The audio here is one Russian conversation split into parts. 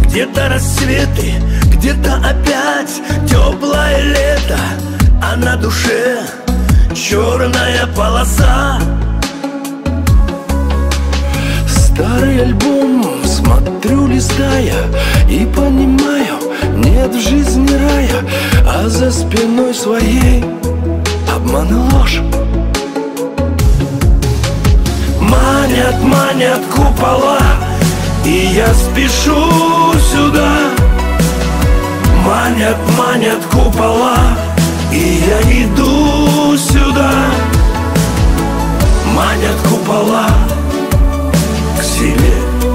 Где-то рассветы, где-то опять теплое лето, а на душе черная полоса. Старый альбом смотрю, листая, и понимаю, нет в жизни рая, а за спиной своей обман и ложь. Манят, манят купола, и я спешу сюда. Манят, манят купола, и я иду сюда. Манят купола к себе.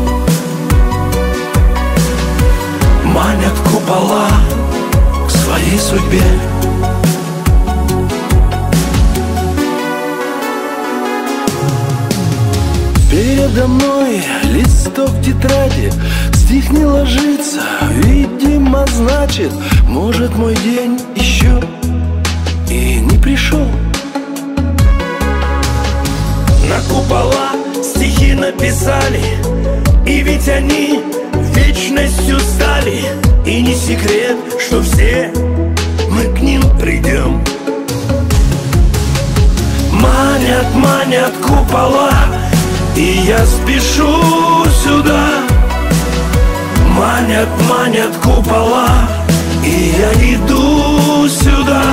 Манят купола к своей судьбе. Передо мной листок тетради, стих не ложится, видимо, значит, может, мой день еще и не пришел. На купола стихи написали, и ведь они вечностью стали. И не секрет, что все мы к ним придем. Манят, манят купола, и я спешу сюда. Манят, манят купола, и я иду сюда.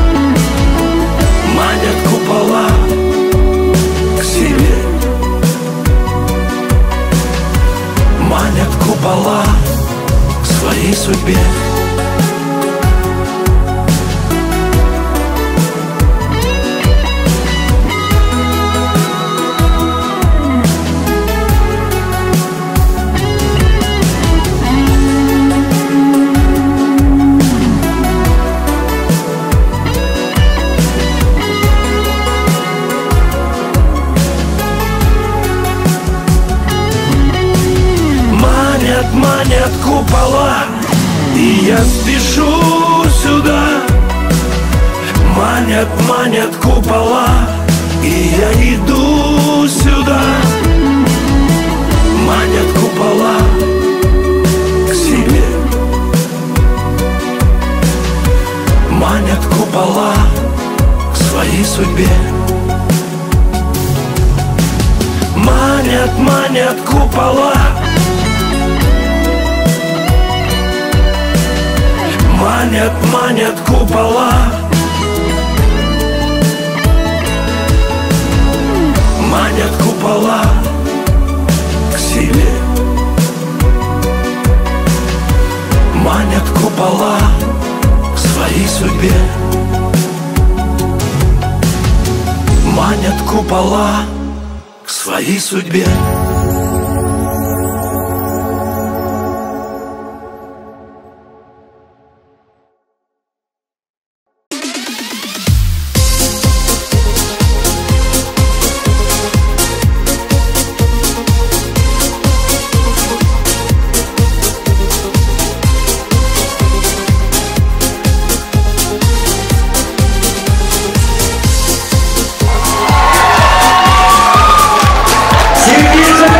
Манят купола к себе. Манят купола к своей судьбе. Манят купола, и я спешу сюда. Манят, манят купола, и я иду сюда. Манят купола к себе. Манят купола к своей судьбе. Манят, манят купола. Манят, манят купола. Манят купола к себе. Манят купола к своей судьбе. Манят купола к своей судьбе. Сергей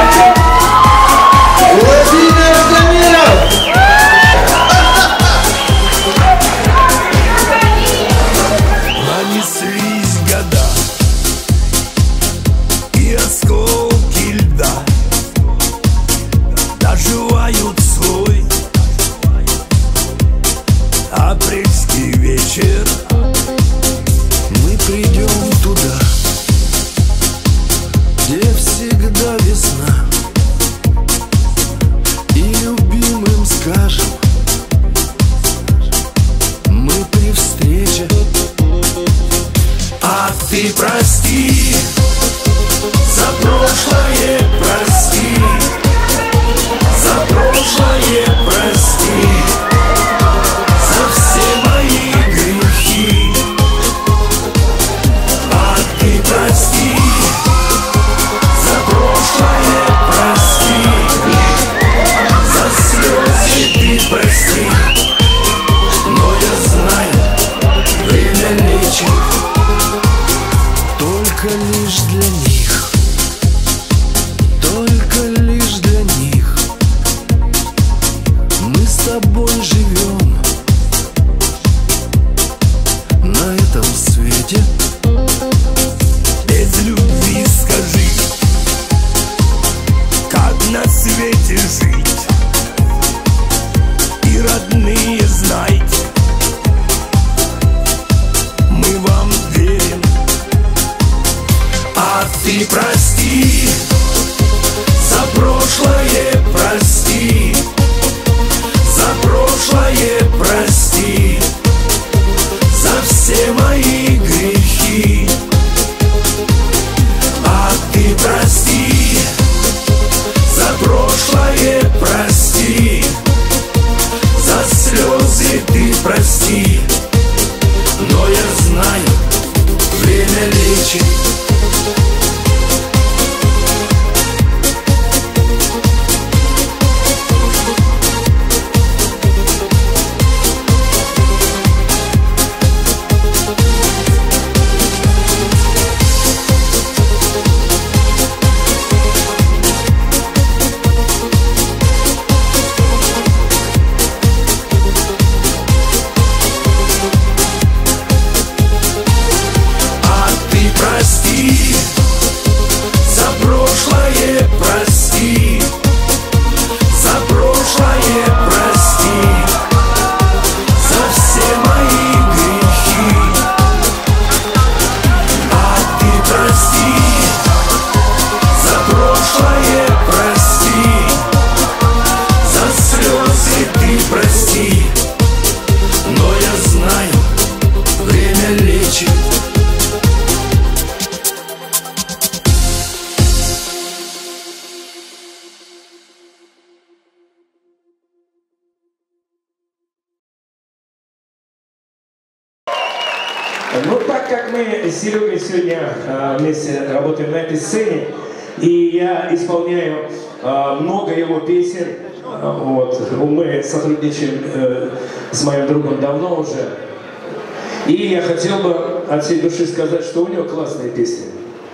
Ну, так как мы с Серегой сегодня вместе работаем на этой сцене, и я исполняю много его песен, вот, мы сотрудничаем с моим другом давно уже, и я хотел бы от всей души сказать, что у него классные песни.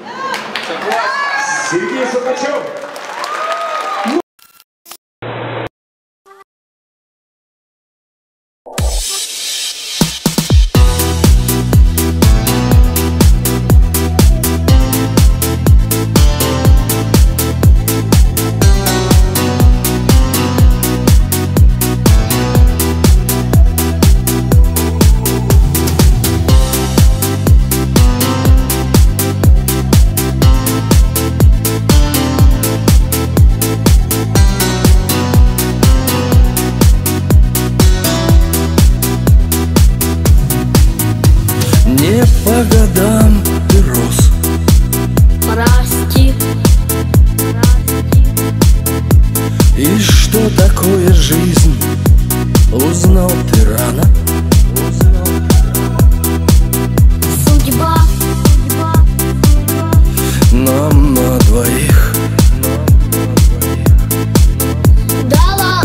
Сергей Сухачев! По годам ты рос. Прости. И что такое жизнь, узнал ты рано. Судьба. Нам на двоих Дала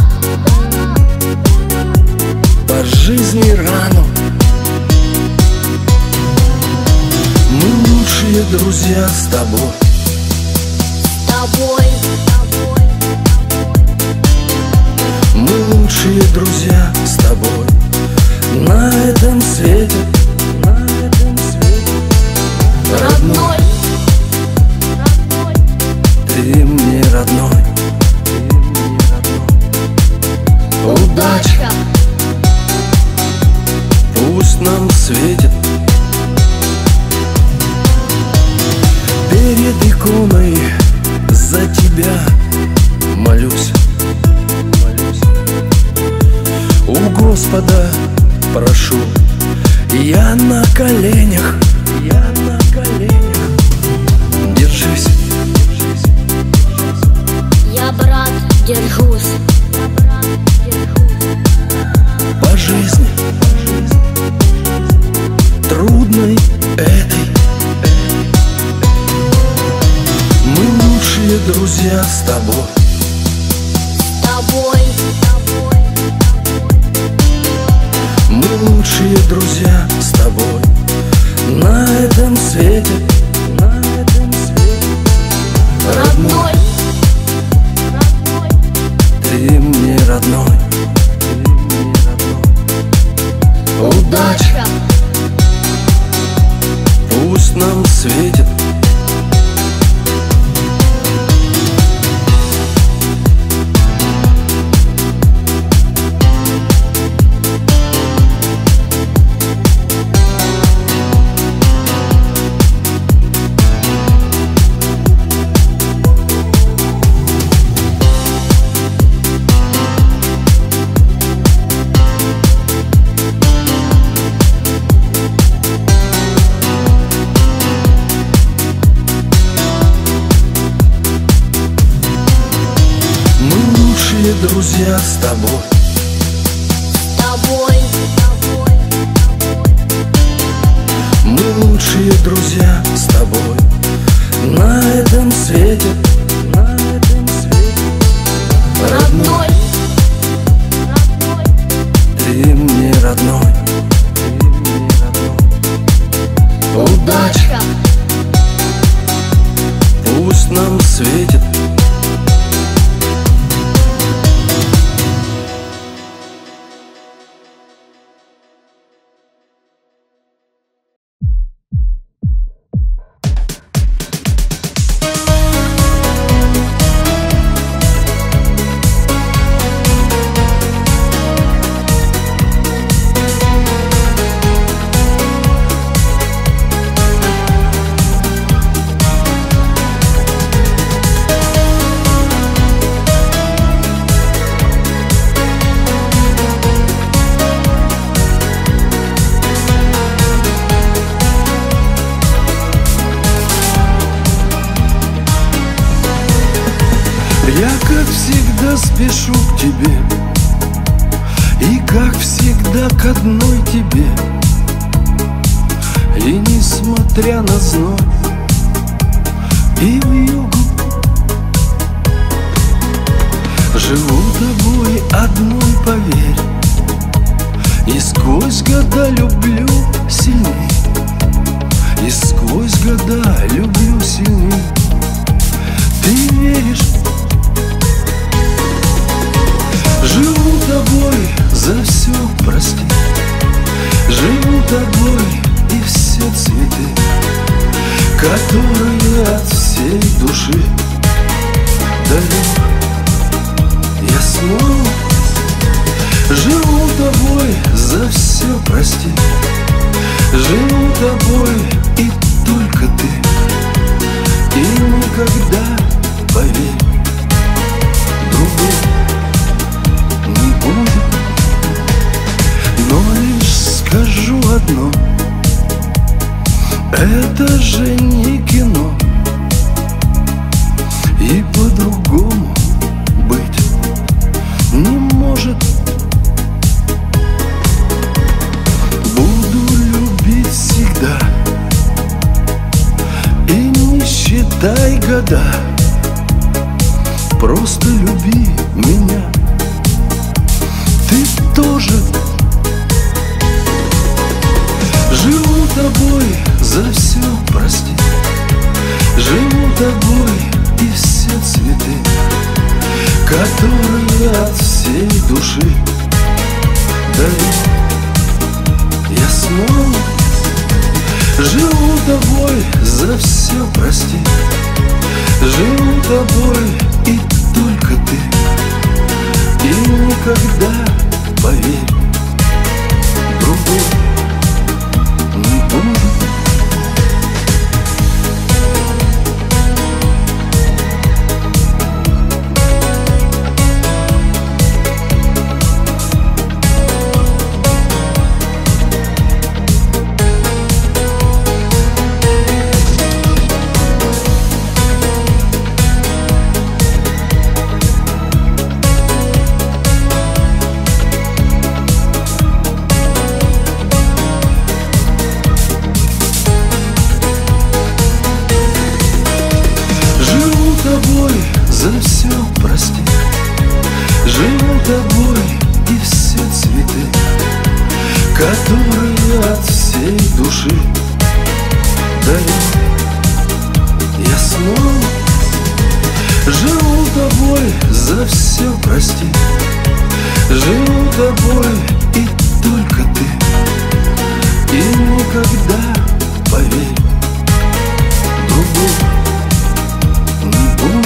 по жизни рану. Мы лучшие друзья с тобой. с тобой. Мы лучшие друзья с тобой на этом свете, на этом свете. Родной. Ты мне родной, ты мне родной. Удача. Пусть нам светит. Перед иконой за тебя молюсь. У Господа прошу, я на коленях, я на коленях. Держись, держись, держись. Я, брат, держусь. По жизни трудной этой. Мы лучшие друзья с тобой. С тобой. Мы лучшие друзья с тобой на этом свете, на этом свете. Родной. Ты мне родной, ты мне родной. Удача. Пусть нам светит. Друзья с тобой. С тобой. Мы лучшие друзья с тобой на этом свете, на этом свете. Родной. Ты мне родной, ты мне родной. Удача. Пусть нам светит. Я, как всегда, спешу к тебе, и, как всегда, к одной тебе. И несмотря на зной и вьюгу, живу тобой одной, поверь. И сквозь года люблю сильней, и сквозь года люблю сильней. Ты веришь? Живу тобой, за все прости. Живу тобой и все цветы, которые от всей души дарю я снова. Живу тобой, за все прости. Живу тобой и только ты. И никогда, поверь, другой не будет. Но лишь скажу одно: это же не кино, и по-другому быть не может. Буду любить всегда, и не считай года. Просто люби меня, ты тоже. Живу тобой, за все прости. Живу тобой и все цветы, которые от всей души дарю я снова. Живу тобой, за все прости. Живу тобой и только ты. И никогда, поверь, другой не будет. За все прости. Живу тобой и все цветы, которые от всей души дарю я снова. Живу тобой, за все прости. Живу тобой и только ты. И никогда, поверь, другой не будет.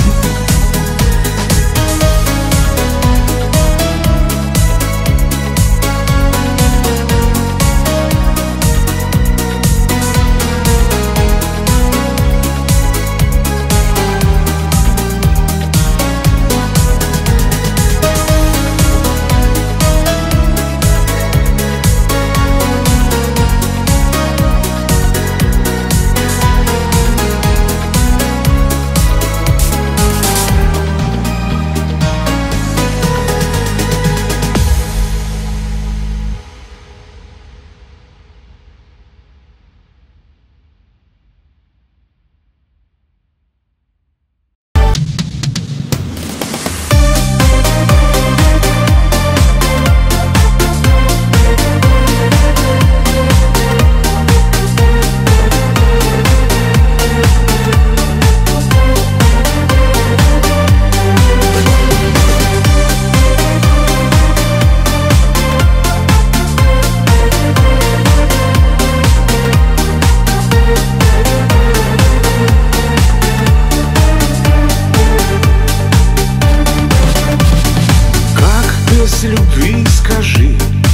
без любви, скажи,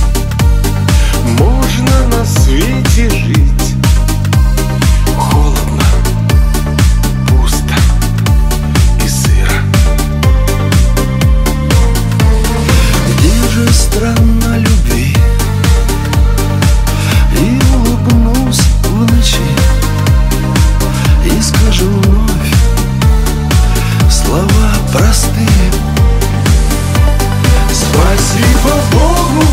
можно на свете жить? Холодно, пусто и сыро. Где же страна любви? И улыбнусь в ночи и скажу вновь слова простые. Спасибо Богу,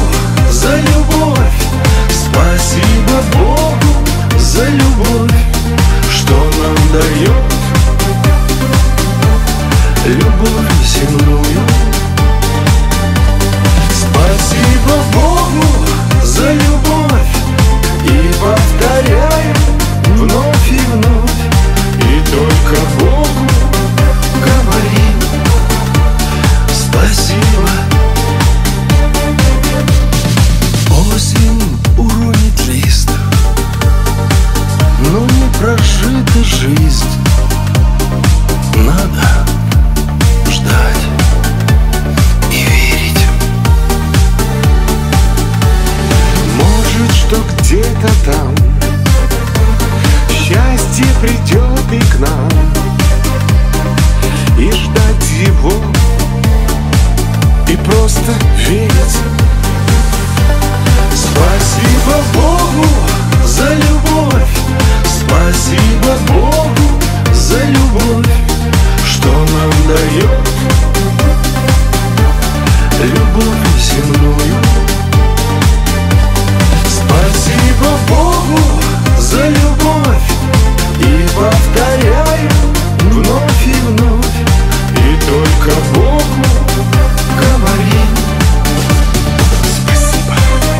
просто верить. Спасибо Богу за любовь, спасибо Богу за любовь, что нам дает любовь земную. Спасибо Богу за любовь, и повторяю вновь и вновь, и только Богу говорим спасибо.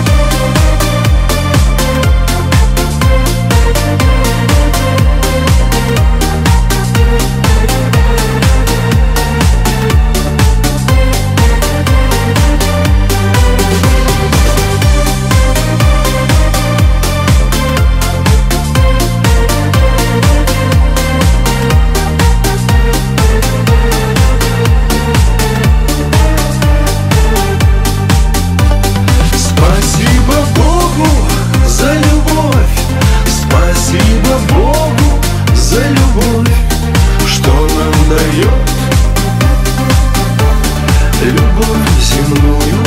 Спасибо Богу за любовь, что нам дает любовь земную.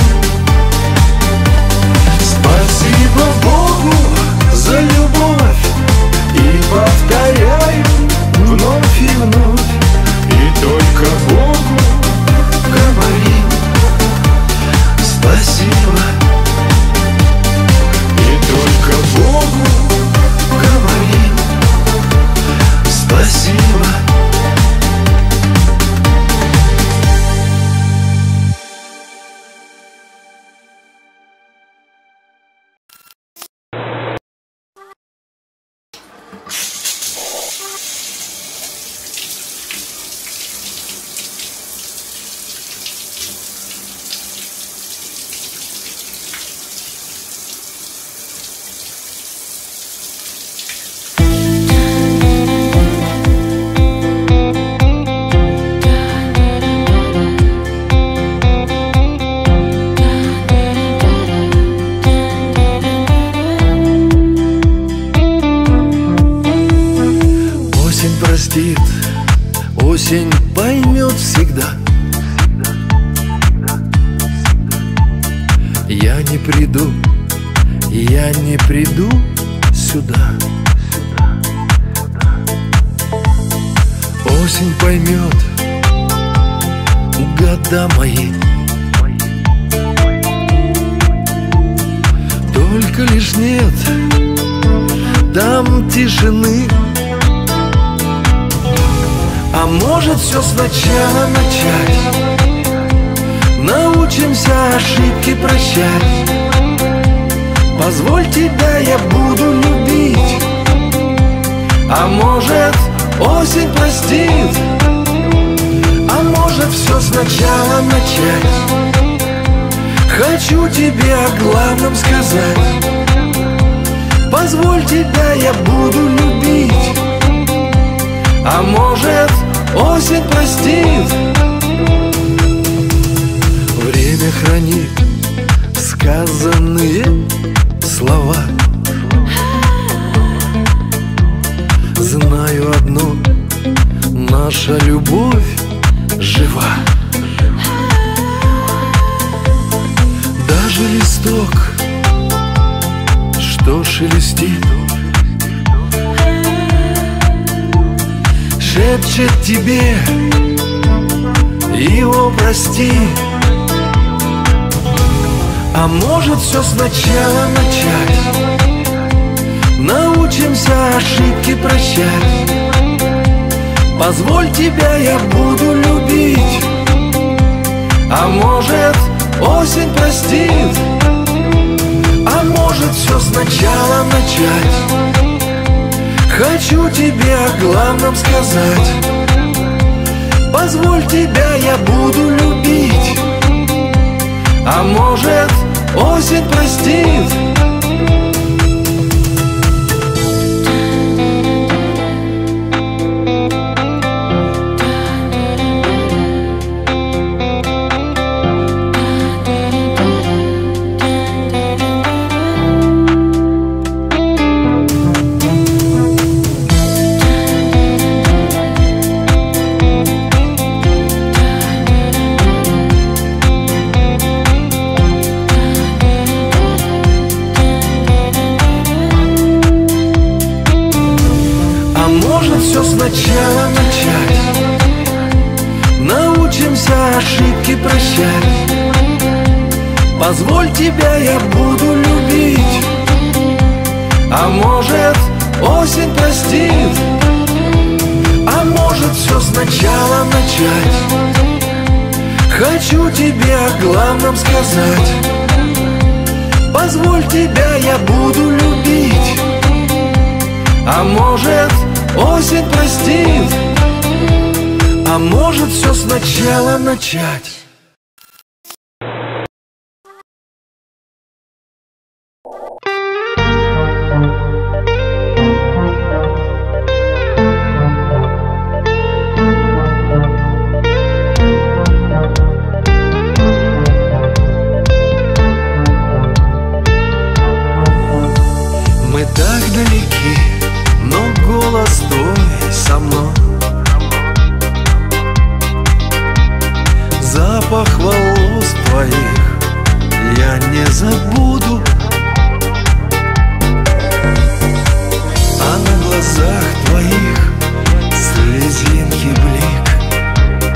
Спасибо Богу за любовь, и повторяю вновь и вновь, и только Богу говорим спасибо. И только Богу говорим спасибо. Простит, осень поймет всегда. Я не приду сюда. Осень поймет года мои. Только лишь нет там тишины. А может все сначала начать, научимся ошибки прощать. Позволь тебя, я буду любить. А может осень простит. А может все сначала начать. Хочу тебе о главном сказать. Позволь тебя, я буду любить. А может осень простит. Время хранит сказанные слова. Знаю одно, наша любовь жива. Даже листок, что шелестит, шепчет тебе его прости. А может все сначала начать, научимся ошибки прощать. Позволь тебя, я буду любить. А может осень простит. А может все сначала начать. Хочу тебе о главном сказать. Позволь тебя, я буду любить. А может осень простит. руки прощать. Позволь, тебя я буду любить. А может, осень простит, а может, все сначала начать. Хочу тебе о главном сказать. Позволь, тебя я буду любить. А может, осень простит, а может, все сначала начать. Мы так далеки, но голос твой со мной. Запах волос твоих я не забуду. А на глазах твоих слезинки блик.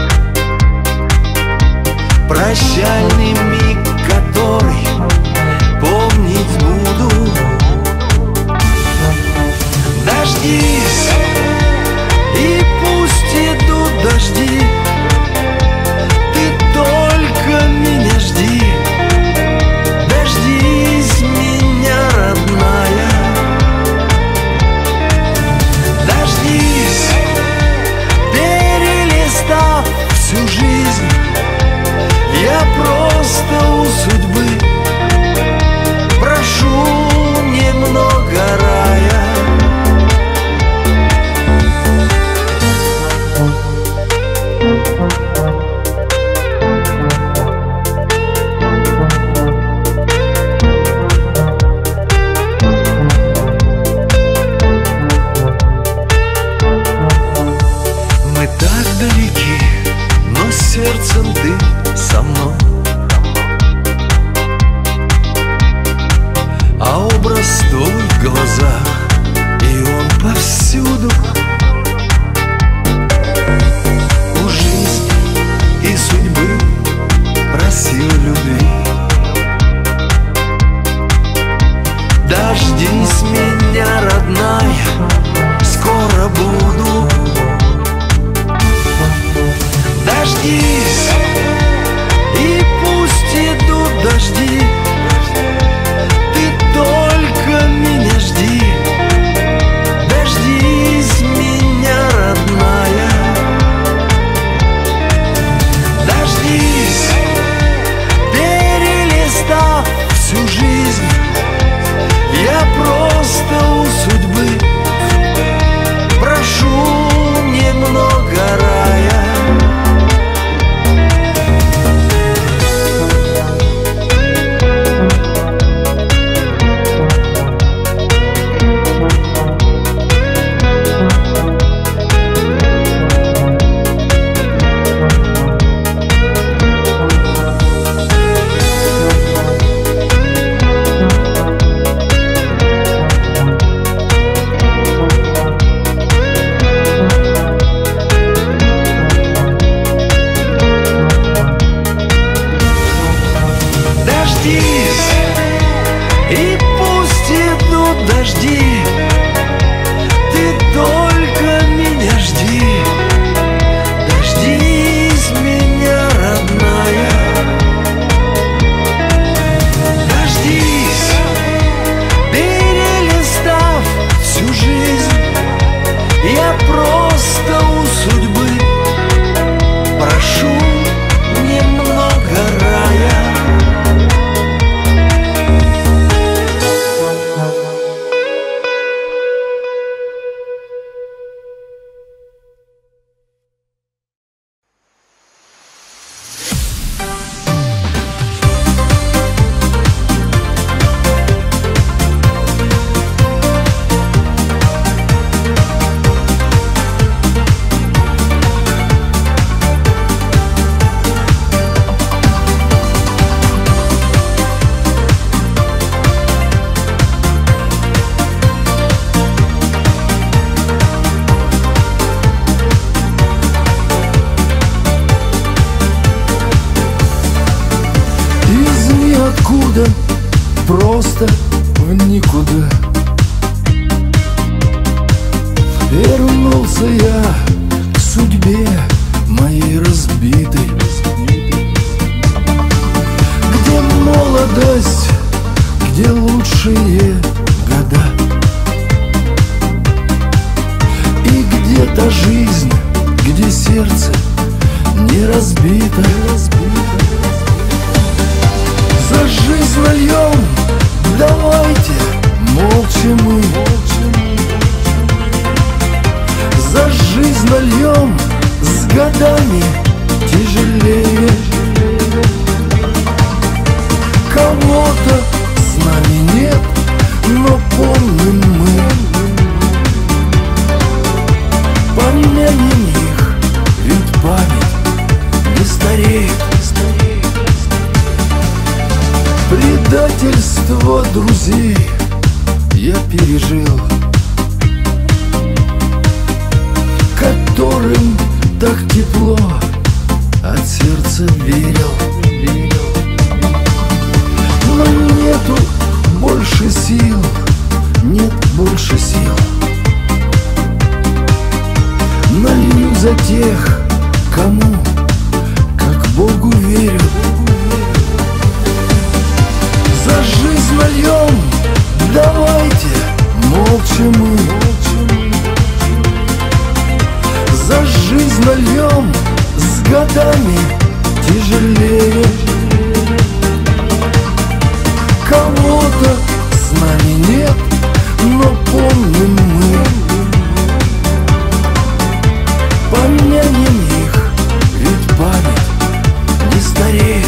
Прощальный миг, который помнить буду. Дождись, и пусть идут дожди. Ты только меня жди. Дождись меня, родная. Дождись, перелистав всю жизнь. Я просто у судьбы прошу немного рая. Мы так далеки, но сердцем ты со мной. А образ твой в глазах, и он повсюду. У жизни и судьбы просил любви. Дождись меня, родная, скоро буду. Дождись, и пусть идут дожди. Ты только меня жди. Дождись меня, родная. Дождись, перелистав всю жизнь. Я просто у судьбы прошу немного рая. Дождись, и пусть идут дожди. Ты только меня жди. Дождись меня, родная. Дождись, перелистав всю жизнь. Я просто у судьбы прошу немного рая. ниоткуда, просто в никуда. Вернулся я к судьбе моей разбитой, где молодость, где лучшие года, и где та жизнь, где сердце не разбито. За жизнь нальем, давайте молча мы. За жизнь нальем, с годами тяжелее. Кого-то с нами нет, но помним мы. Помянем их, ведь память не стареет. Предательство друзей я пережил, которым так тепло от сердца верил. Но нету больше сил, нет больше сил. Налью за тех, кому, как Богу верю. За жизнь нальем, давайте молча мы. За жизнь нальем, с годами тяжелее. Кого-то с нами нет, но помним мы. Помянем их, ведь память не стареет.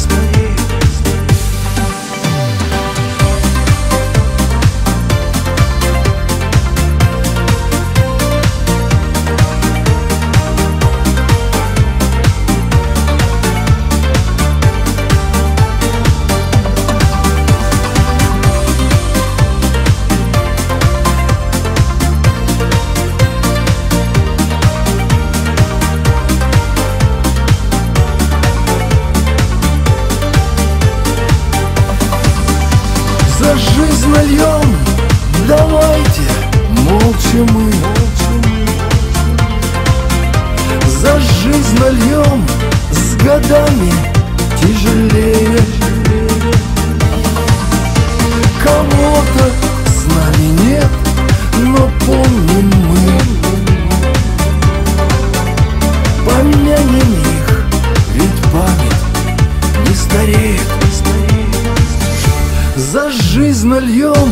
За жизнь нальем, давайте молча мы. За жизнь нальем, с годами тяжелее. Кого-то с нами нет, но помним мы. Помянем их, ведь память не стареет. За жизнь нальем.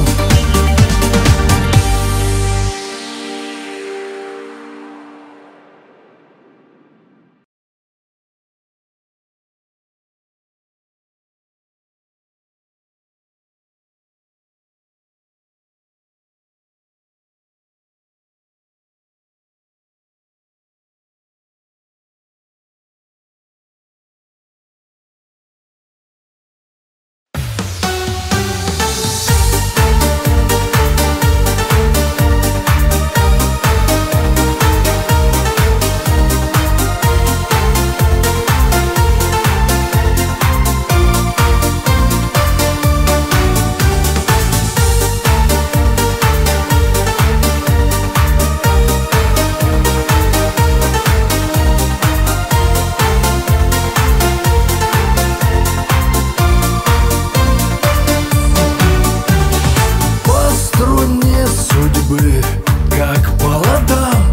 Как по ладам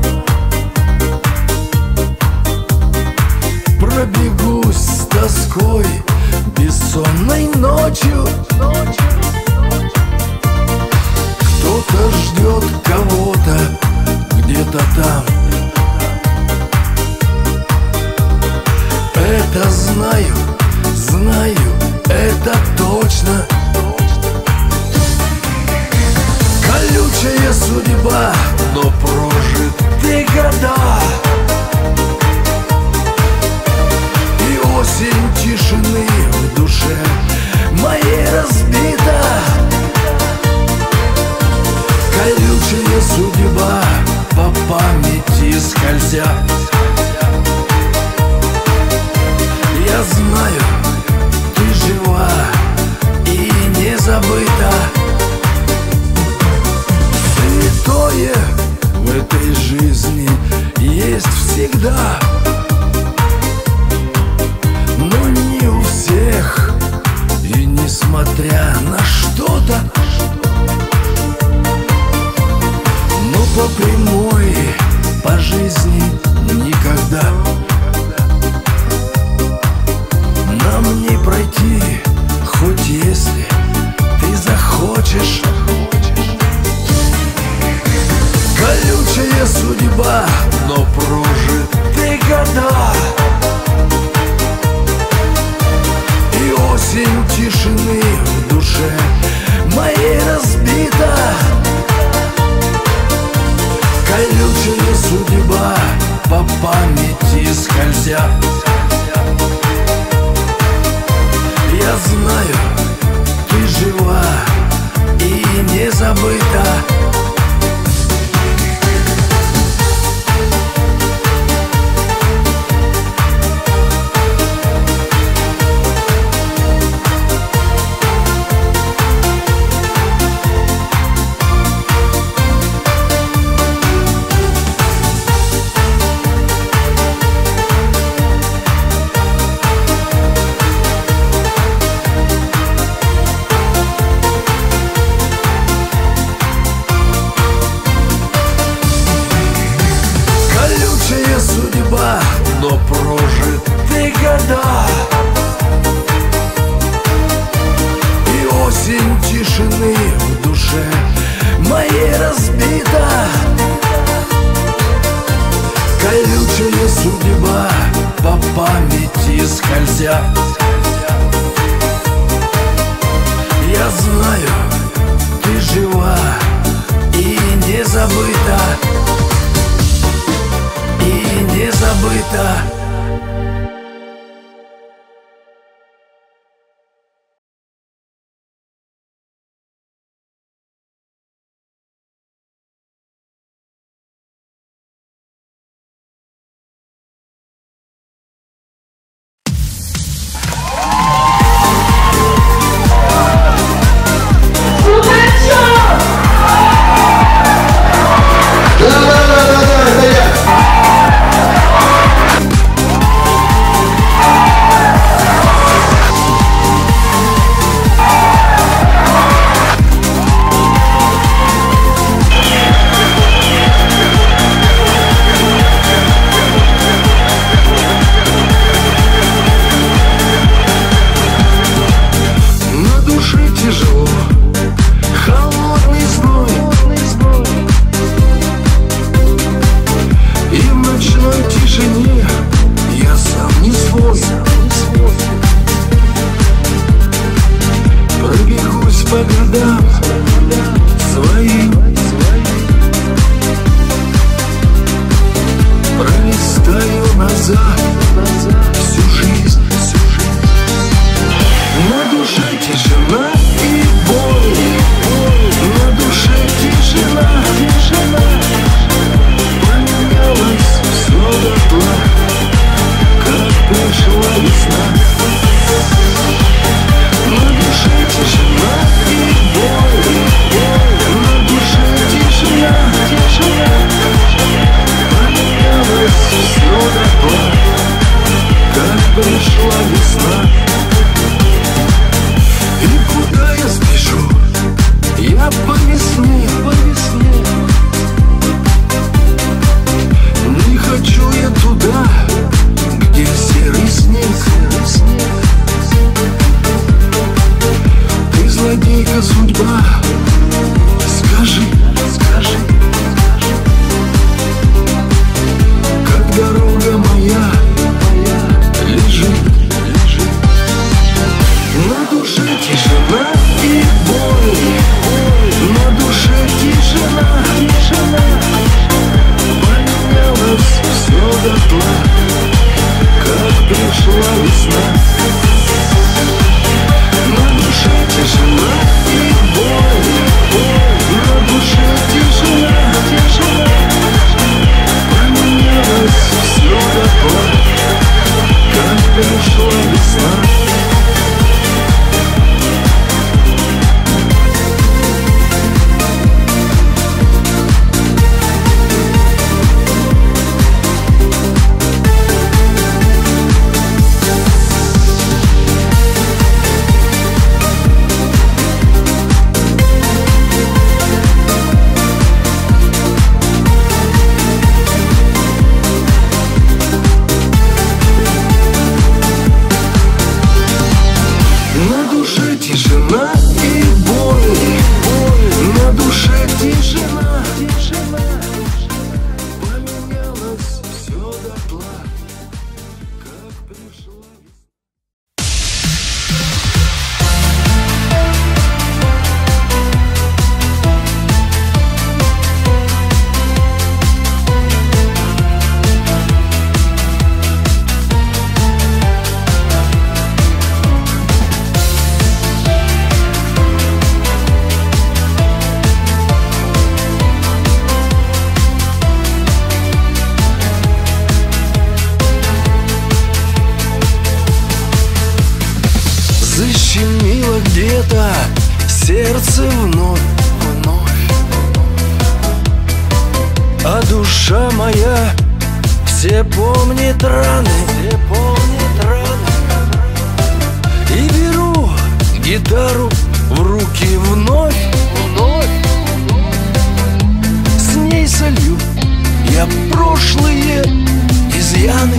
пробегусь с тоской бессонной ночью. Кто-то ждет кого-то где-то там. Это знаю, знаю, это точно. Колючая судьба, но прожиты года, и осень тишины в душе моей разбита. Колючая судьба по памяти скользя. Я знаю, ты несмотря на что-то. Но по прямой, по жизни никогда нам не пройти, хоть если ты захочешь. Колючая судьба, но прожиты года и осень тишины в душе моей разбита. Колючая судьба, по памяти скользя. Я знаю, ты жива и не забыта. Судьба, но прожиты года и осень тишины в душе моей разбита. Колючая судьба, по памяти скользя. Я знаю, ты жива и не забыта. И не забыто. По годам своим пролистаю назад всю жизнь. На душе тишина и боль, на душе тишина. Поменялось все дотла, как пришла весна. На душе тишина и боль, на душе тишина. Поменялось все дотла, как пришла весна. И куда я спешу? Я по весне. Не хочу я туда, где серый снег. Ты злодейка судьба, скажи, как дорога моя лежит. На душе тишина и боль, на душе тишина. Поменялось все дотла, как пришла весна. На душе тишина и боль, На душе тишина и боль, на душе тишина. Поменялось все дотла, как пришло. Защемило где-то сердце вновь, а душа моя все помнит раны, и беру гитару в руки вновь, с ней солью я прошлые изъяны.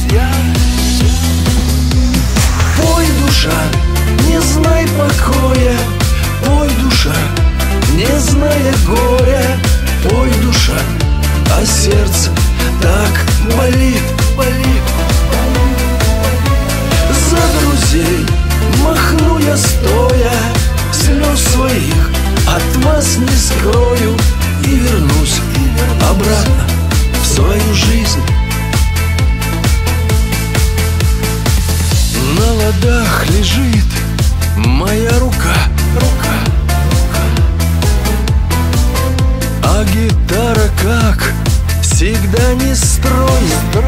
Пой, душа, не знай покоя, пой, душа, не зная горя, пой, душа, а сердце так болит. За друзей махну я стоя, слез своих от вас не скрою, и вернусь обратно в свою жизнь. На ладах лежит моя рука, а гитара, как всегда, не строит.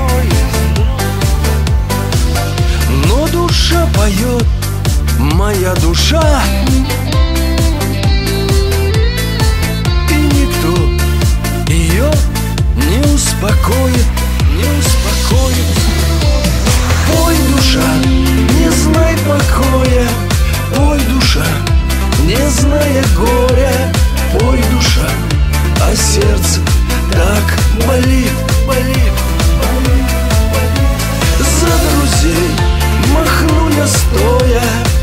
Но душа поет, моя душа, и никто ее не успокоит. Пой, душа, не знай покоя, пой, душа, не зная горя, пой, душа, а сердце так болит. За друзей махну я стоя,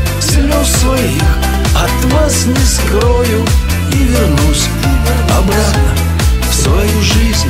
слез своих от вас не скрою, и вернусь обратно в свою жизнь.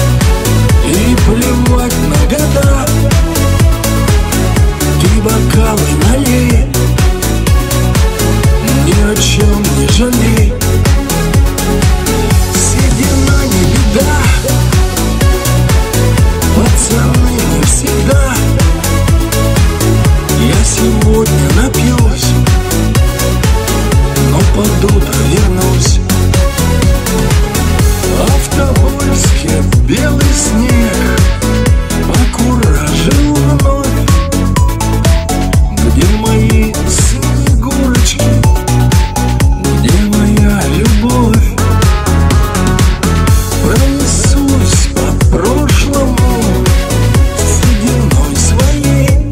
бокал бокалы налей, ни о чем не жалей. Седина не беда, пацаны не всегда. Я сегодня напьюсь, но под утро вернусь. В Тобольске белый снег покуражил вновь. Где мои снегурочки, где моя любовь? Пронесусь по прошлому сединой своей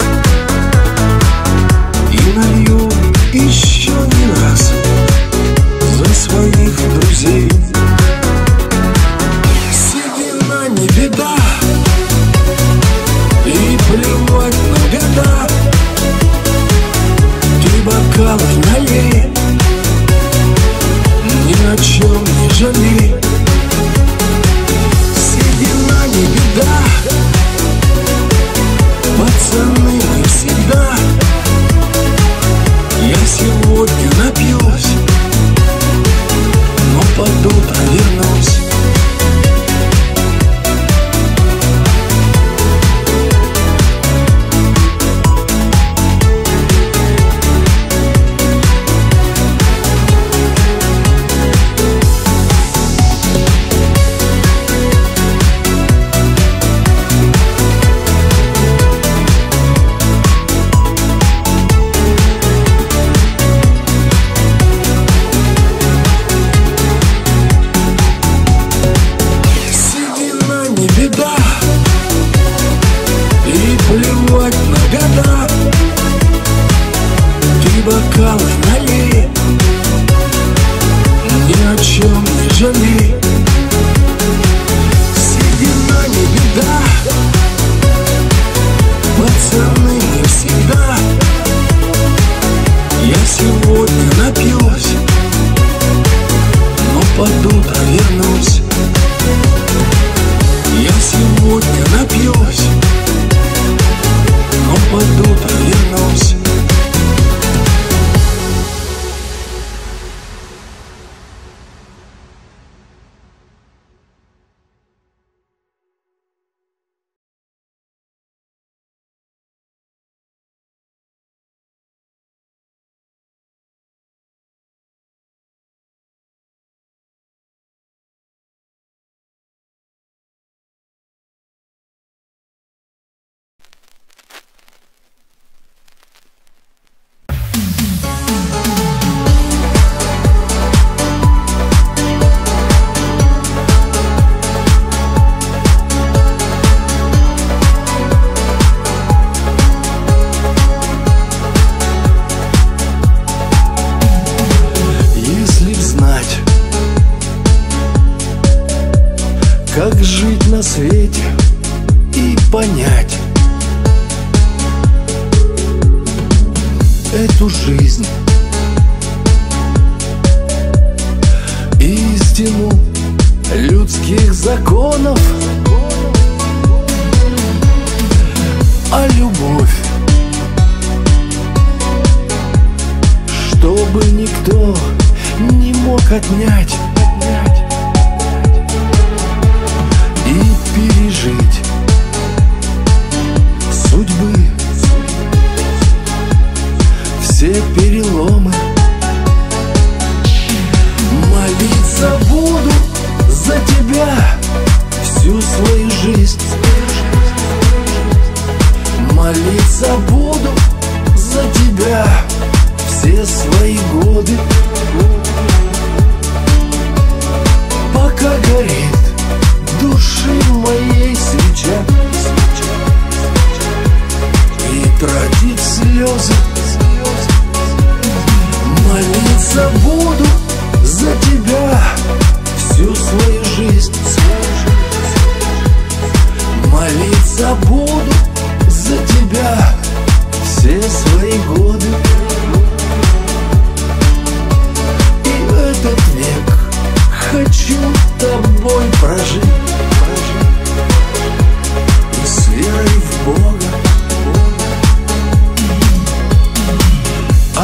и налью еще не раз за своих друзей. Седина не беда, и плевать на года. Ты бокалы налей, ни о чем не жалей. Седина не беда, пацаны не всегда. Я сегодня напьюсь, но под утро вернусь. Плевать на года, ты бокалы налей, ни о чем не жалей. Седина не беда, пацаны не всегда. Я сегодня напьюсь, но под утро вернусь. Я сегодня напьюсь, но под утро вернусь. Как жить на свете и понять эту жизнь, истину людских законов, а любовь, чтобы никто не мог отнять и пережить судьбы, все переломы. Молиться буду за тебя всю свою жизнь. Молиться буду за тебя все свои годы. Пока горит души моей свеча и тратит слезы. Молиться буду за тебя всю свою жизнь. Молиться буду за тебя все свои годы.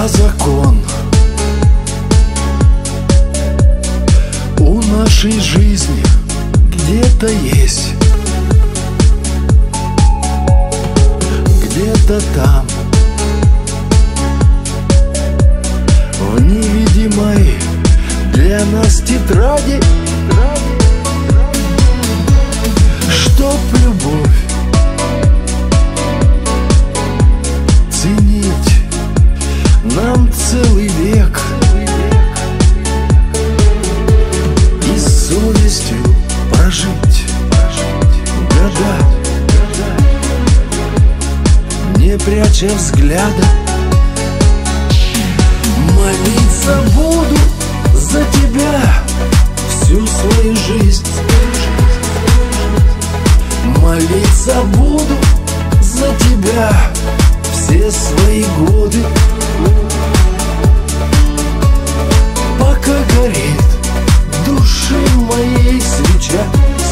а закон. У нашей жизни где-то есть, где-то там, в невидимой для нас тетради, чтоб любовь ценить нам целый век и с совестью прожить года, не пряча взгляда. Молиться буду за тебя всю свою жизнь. Молиться буду за тебя все свои годы, пока горит души моей свеча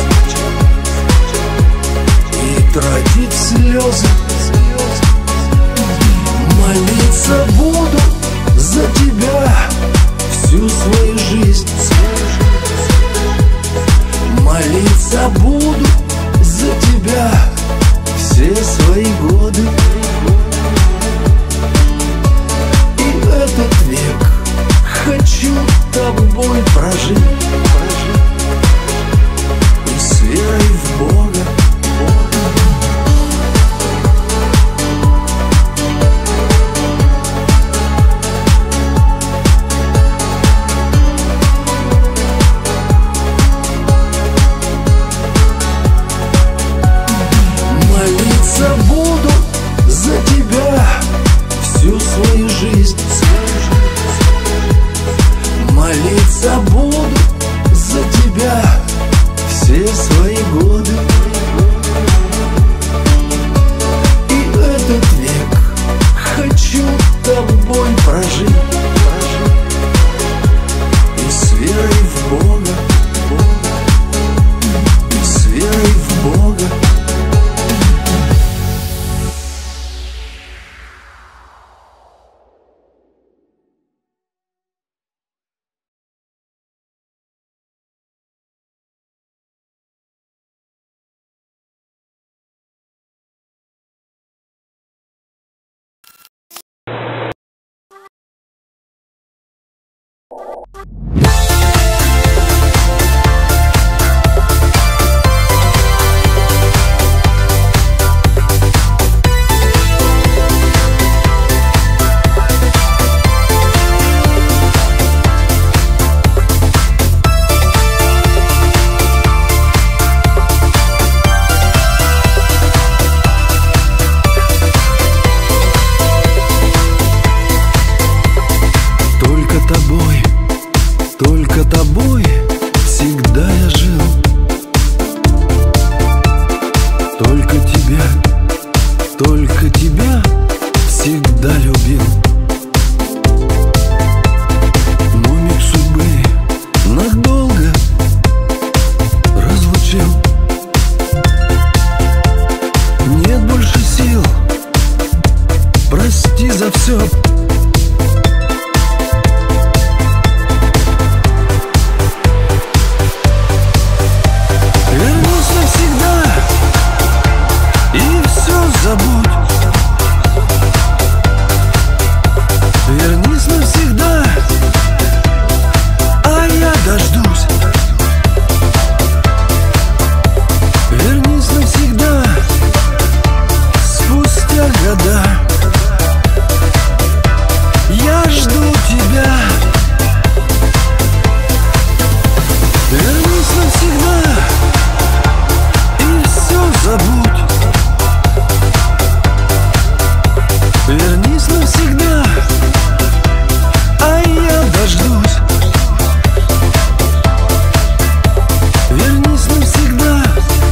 и тратит слезы. Молиться буду за тебя всю свою жизнь. Молиться буду за тебя все свои годы. И этот век хочу тобой прожить, и с верой в Бога. Буду за тебя всю свою жизнь. Молиться буду за тебя все свои годы. И этот век хочу тобой прожить, и с верой в Бога, и с верой в Бога. Только тобой всегда я жил. Только тебя всегда любил. Но миг судьбы надолго разлучил. Нет больше сил, прости за все. Забудь, вернись навсегда, а я дождусь. Вернись навсегда, спустя года. Я жду тебя. Вернись навсегда и все забудь. Вернись навсегда, а я дождусь. Вернись навсегда,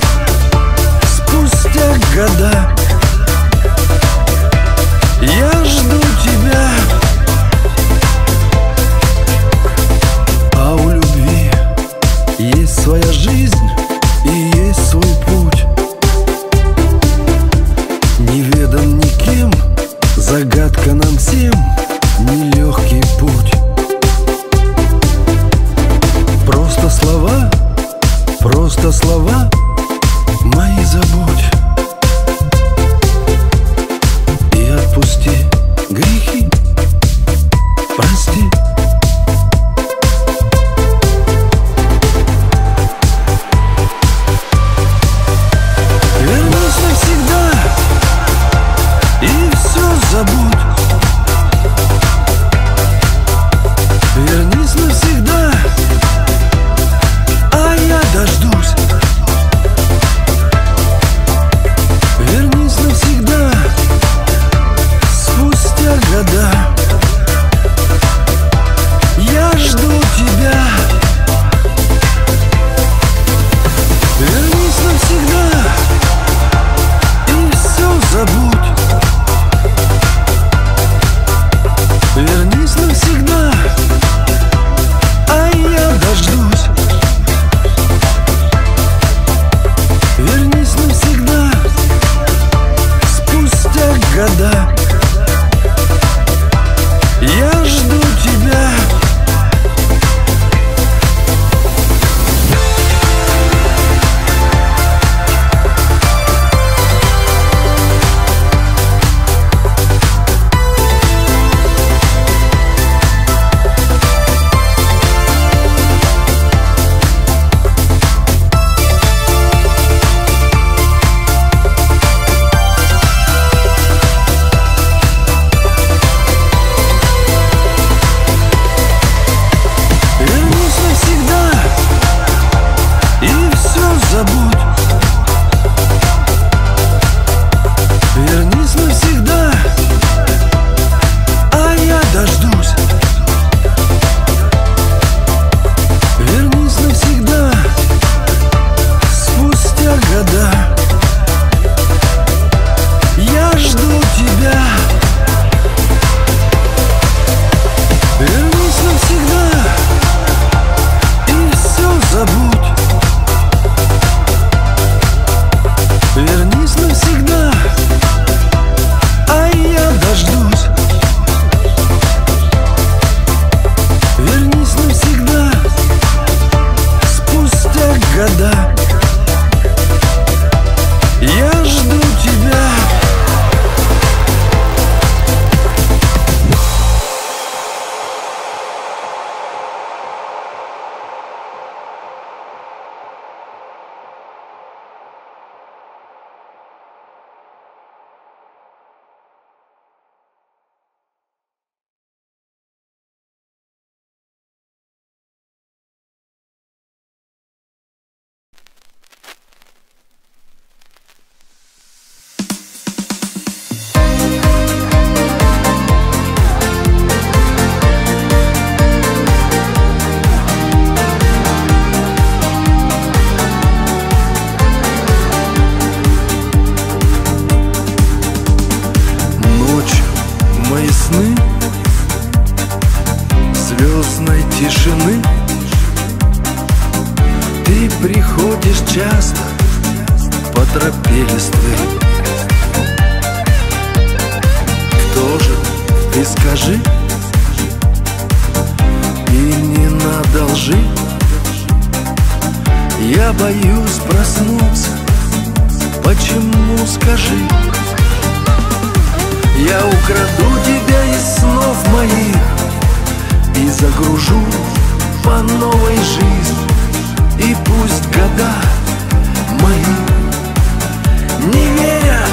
спустя года. Я жду тебя. А у любви есть своя жизнь и есть свой путь, неведан никем. Загадка нам всем нелегкий путь. Просто слова мои забудь и отпусти грехи, прости. Вернись навсегда и все забудь. Вернись навсегда, а я дождусь. Вернись навсегда, спустя года. Я жду тебя. Вернись навсегда и все забудь. Вернись навсегда, а я дождусь. Вернись навсегда, спустя года. Я жду тебя. Вернись навсегда и все забудь. Вернись навсегда, а я дождусь. Вернись навсегда, спустя года. Я жду тебя. Вернись навсегда и все забудь. Вернись навсегда, а я дождусь. Вернись навсегда, спустя года. Я жду тебя. Ночью мои сны звездной тишины. Ты приходишь часто по тропе листвы. Кто же ты, скажи, и не надо лжи. Я боюсь проснуться. Почему, скажи? Я украду тебя из снов моих и загружу по новой жизни. И пусть года мои не верят.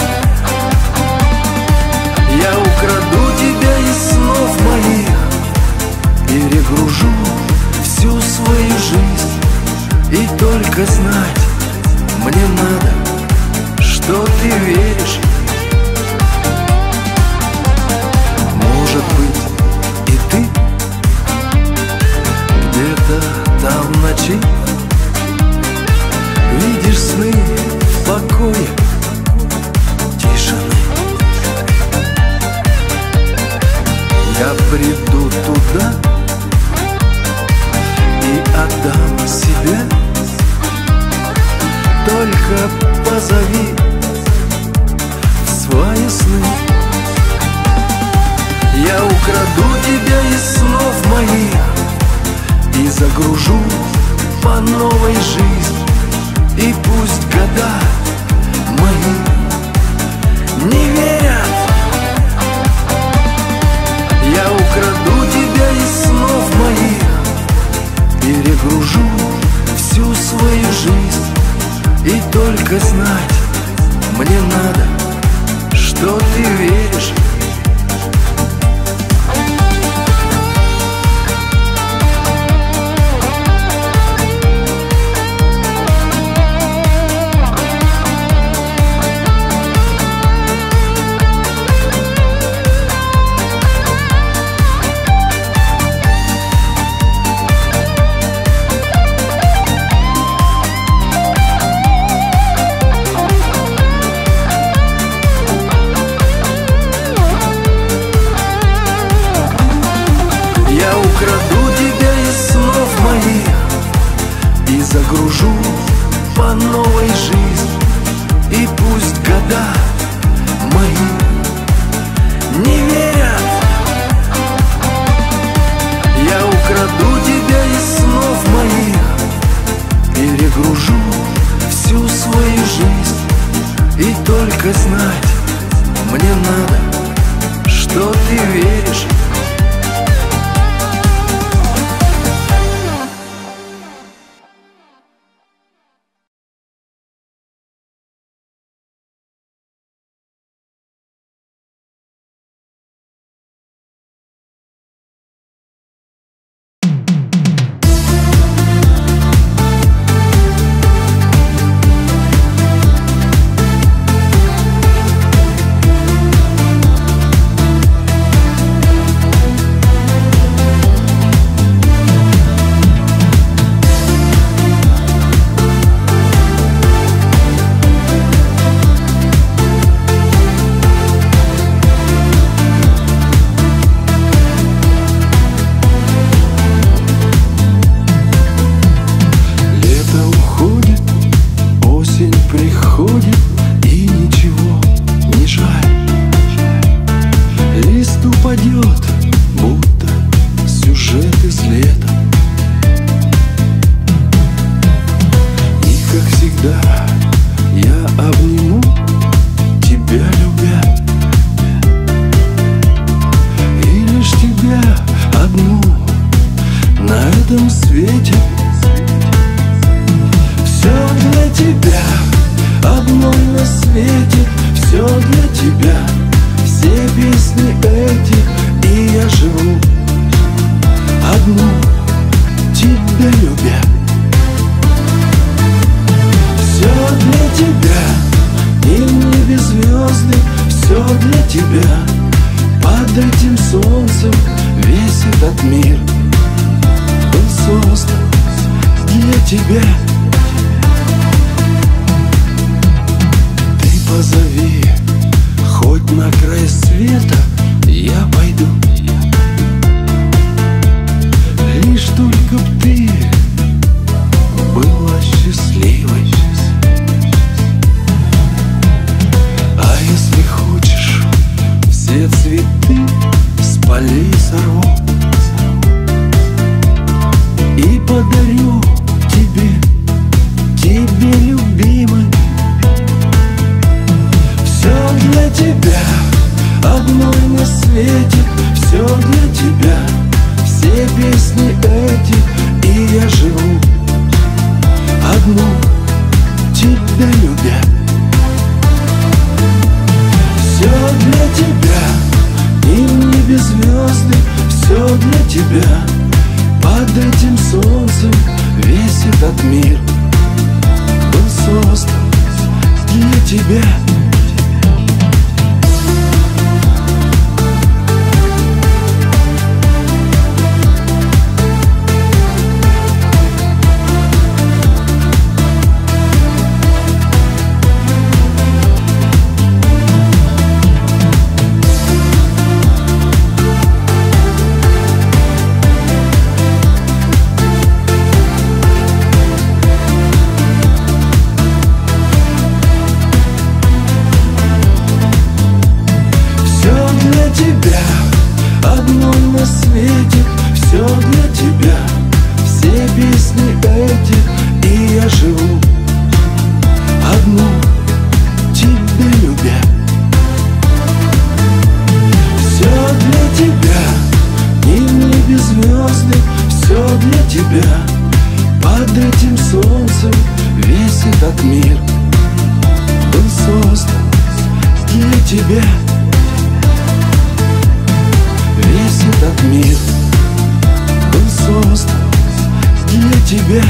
Я украду тебя из снов моих, перегружу всю свою жизнь. И только знать мне надо, что ты веришь. Может быть, и ты где-то там в ночи видишь сны в покое тишины. Я приду туда и отдам себя. Только позови в свои сны. Я украду тебя из снов моих и загружу по новой жизни. И пусть года мои не верят, я украду тебя из снов моих, перегружу всю свою жизнь. И только знать мне надо, что ты веришь. Загружу по новой жизни. И пусть года мои не верят, я украду тебя из снов моих, перегружу всю свою жизнь. И только знать мне надо, что ты веришь. одной на свете, все для тебя, все песни эти, и я живу одну тебе любя. Все для тебя, ни в небе звезды, все для тебя. Под этим солнцем весь этот мир был создан для тебя. Весь этот мир был создан для тебя.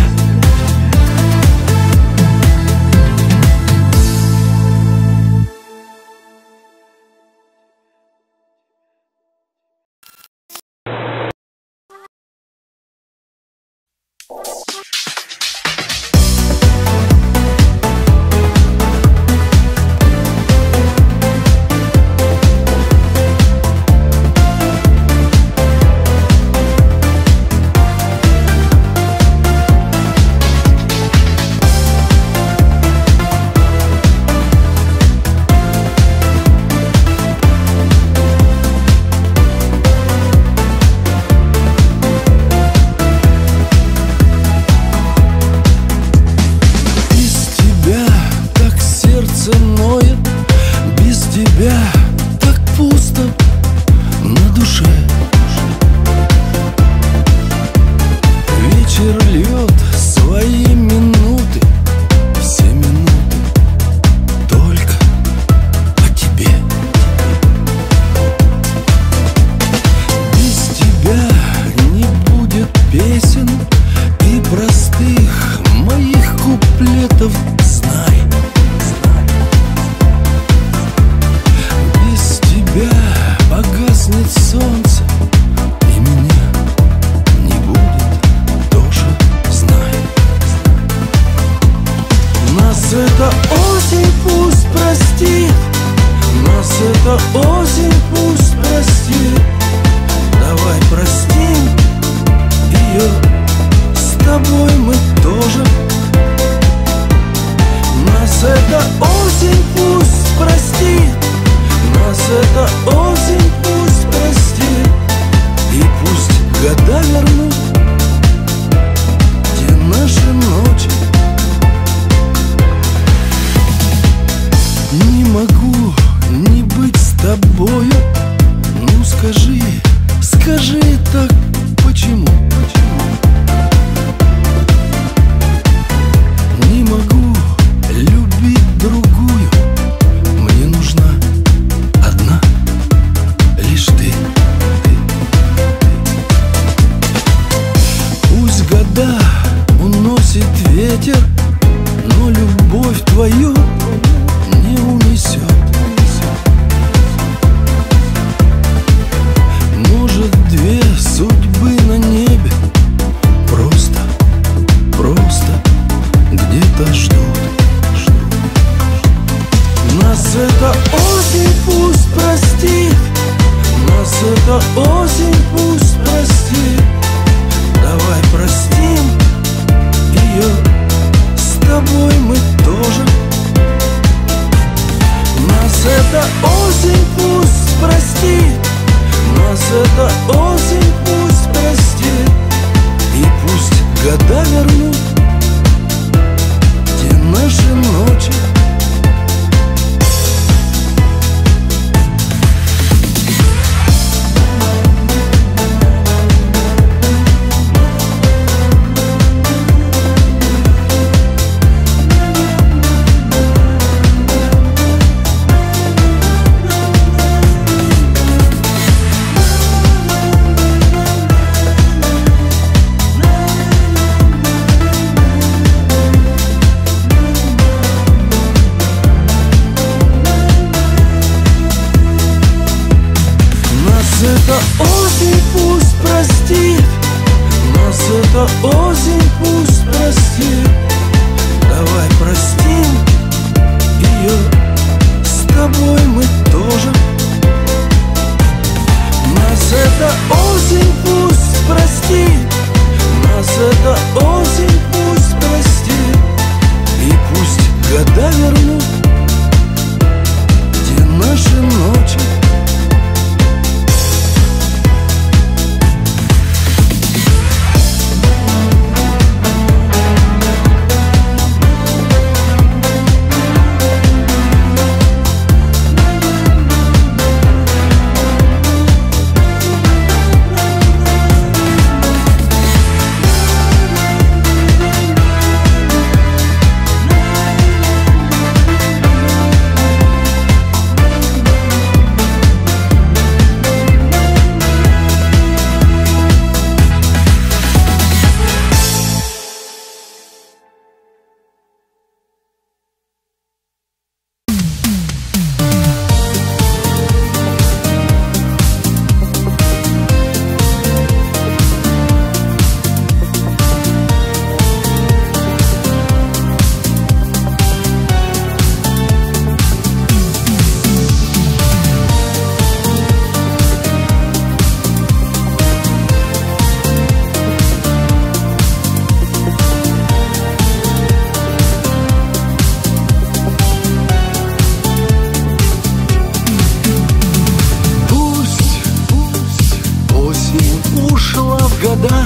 Осень ушла в года,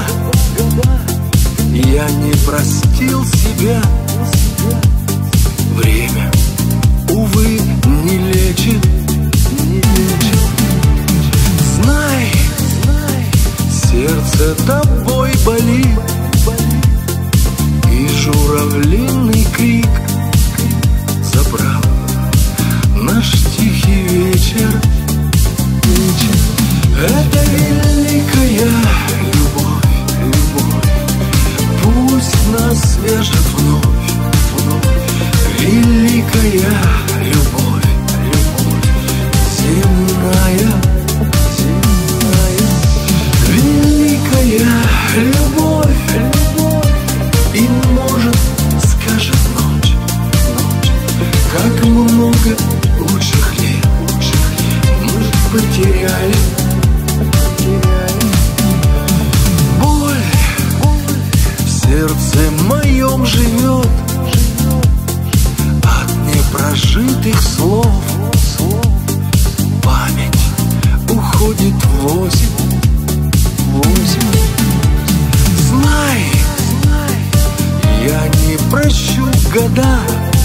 я не простил себя. Время, увы, не лечит. Знай, сердце тобой болит, и журавлиный крик забрал наш тихий вечер. Это великая любовь, пусть нас свяжет вновь. Великая любовь, земная, великая любовь, и может скажет ночь, как много лучших лет мы потеряли. Боль в сердце моем живет от непрожитых слов. Память уходит в осень. Знай, я не прощу года,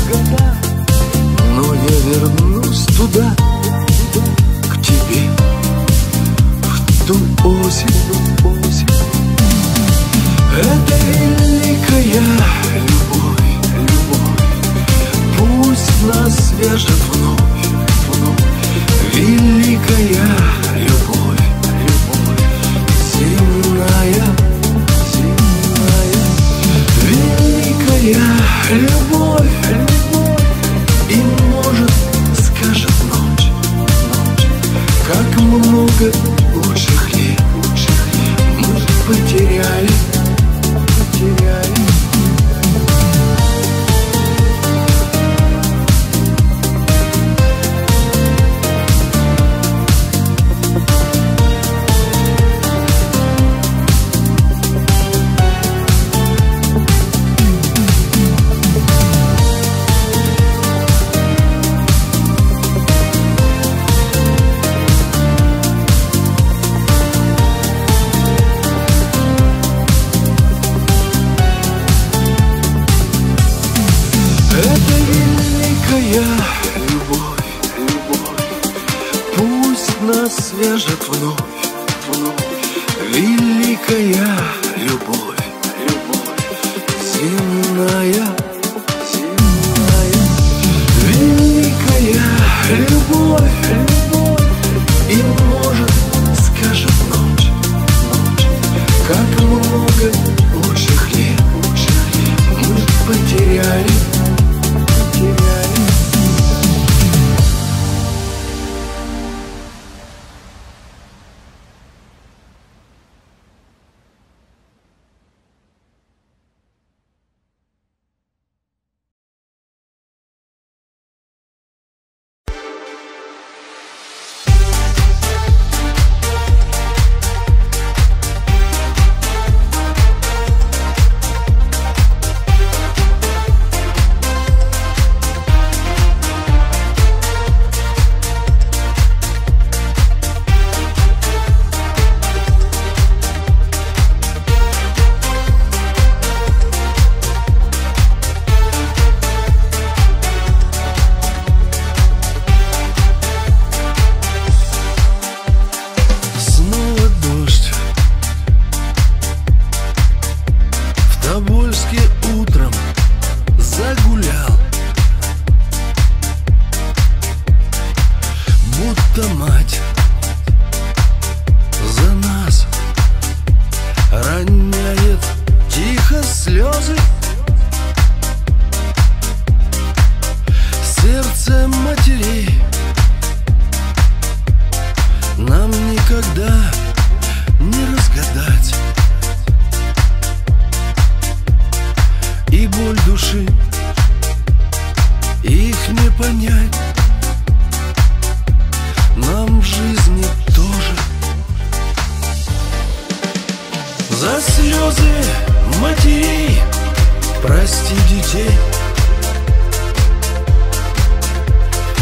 но я вернусь туда, к тебе, в ту осень. Это великая любовь, пусть нас свяжет вновь. Великая любовь, земная, великая любовь, и может скажет ночь, как много лучших лет мы потеряли. Свяжет вновь, великая любовь, земная, великая любовь, и может скажет ночь, как много лучших лет мы потеряли.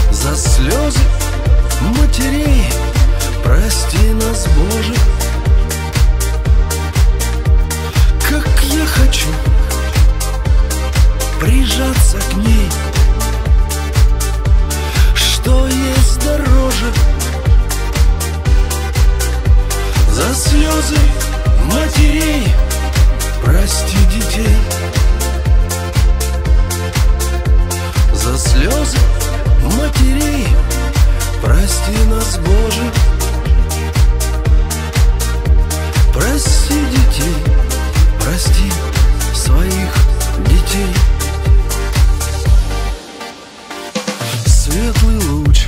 слезы матерей, прости нас, Боже, прижаться к ней. Что есть дороже? За слезы матерей прости детей. За слезы матерей прости нас, Боже. Прости детей, прости своих детей. Светлый луч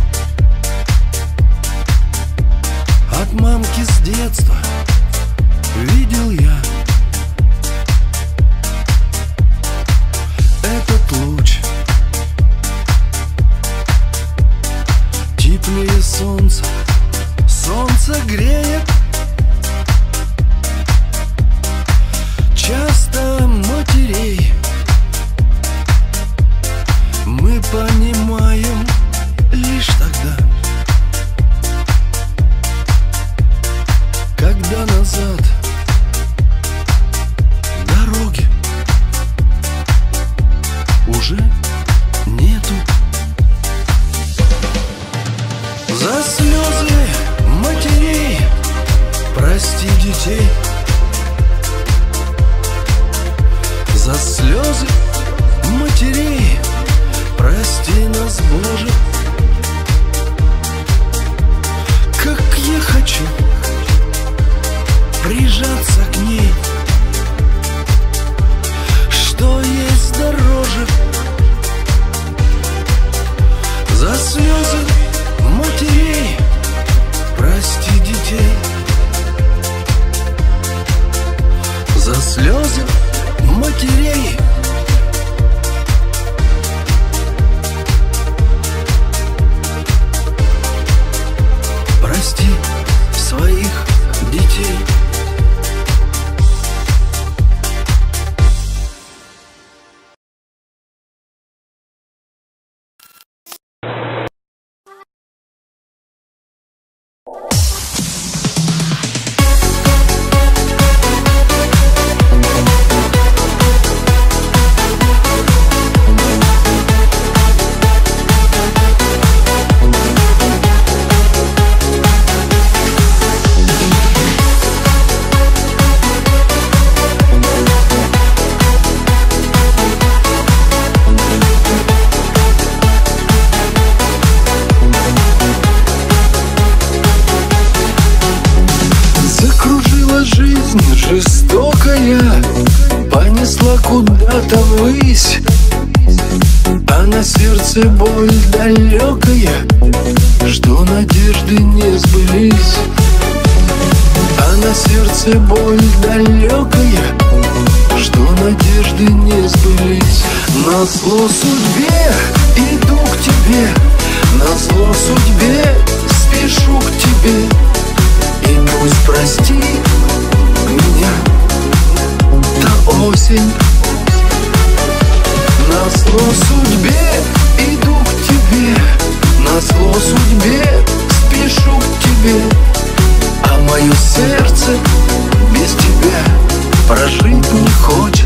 от мамки с детства видел я. Этот луч теплее солнца, солнце греет. Часто матерей мы понимаем лишь тогда, когда назад дороги уже нету. За слезы матерей прости детей. За слезы матерей прости нас, Боже. Как я хочу прижаться к ней. Что есть дороже? За слезы матерей прости детей. За слезы матерей прости своих детей. Жестокая понесла куда-то ввысь, а на сердце боль далекая, что надежды не сбылись. А на сердце боль далекая, что надежды не сбылись. Назло судьбе иду к тебе, назло судьбе спешу к тебе. И пусть прости меня та осень. Назло судьбе иду к тебе, назло судьбе спешу к тебе. А мое сердце без тебя прожить не хочет.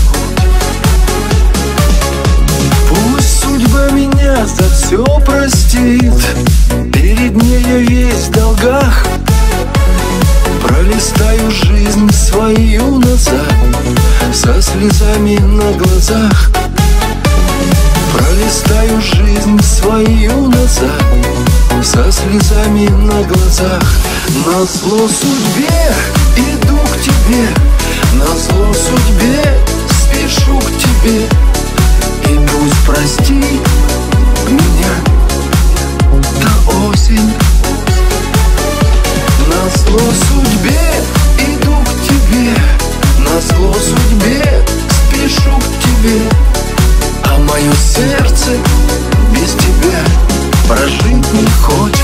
Пусть судьба меня за все простит, перед ней я весь в долгах. Пролистаю жизнь свою назад со слезами на глазах. Пролистаю жизнь свою назад со слезами на глазах. Назло судьбе иду к тебе, назло судьбе спешу к тебе. И пусть прости меня та осень. Назло судьбе иду к тебе, назло судьбе спешу к тебе. А мое сердце без тебя прожить не хочет.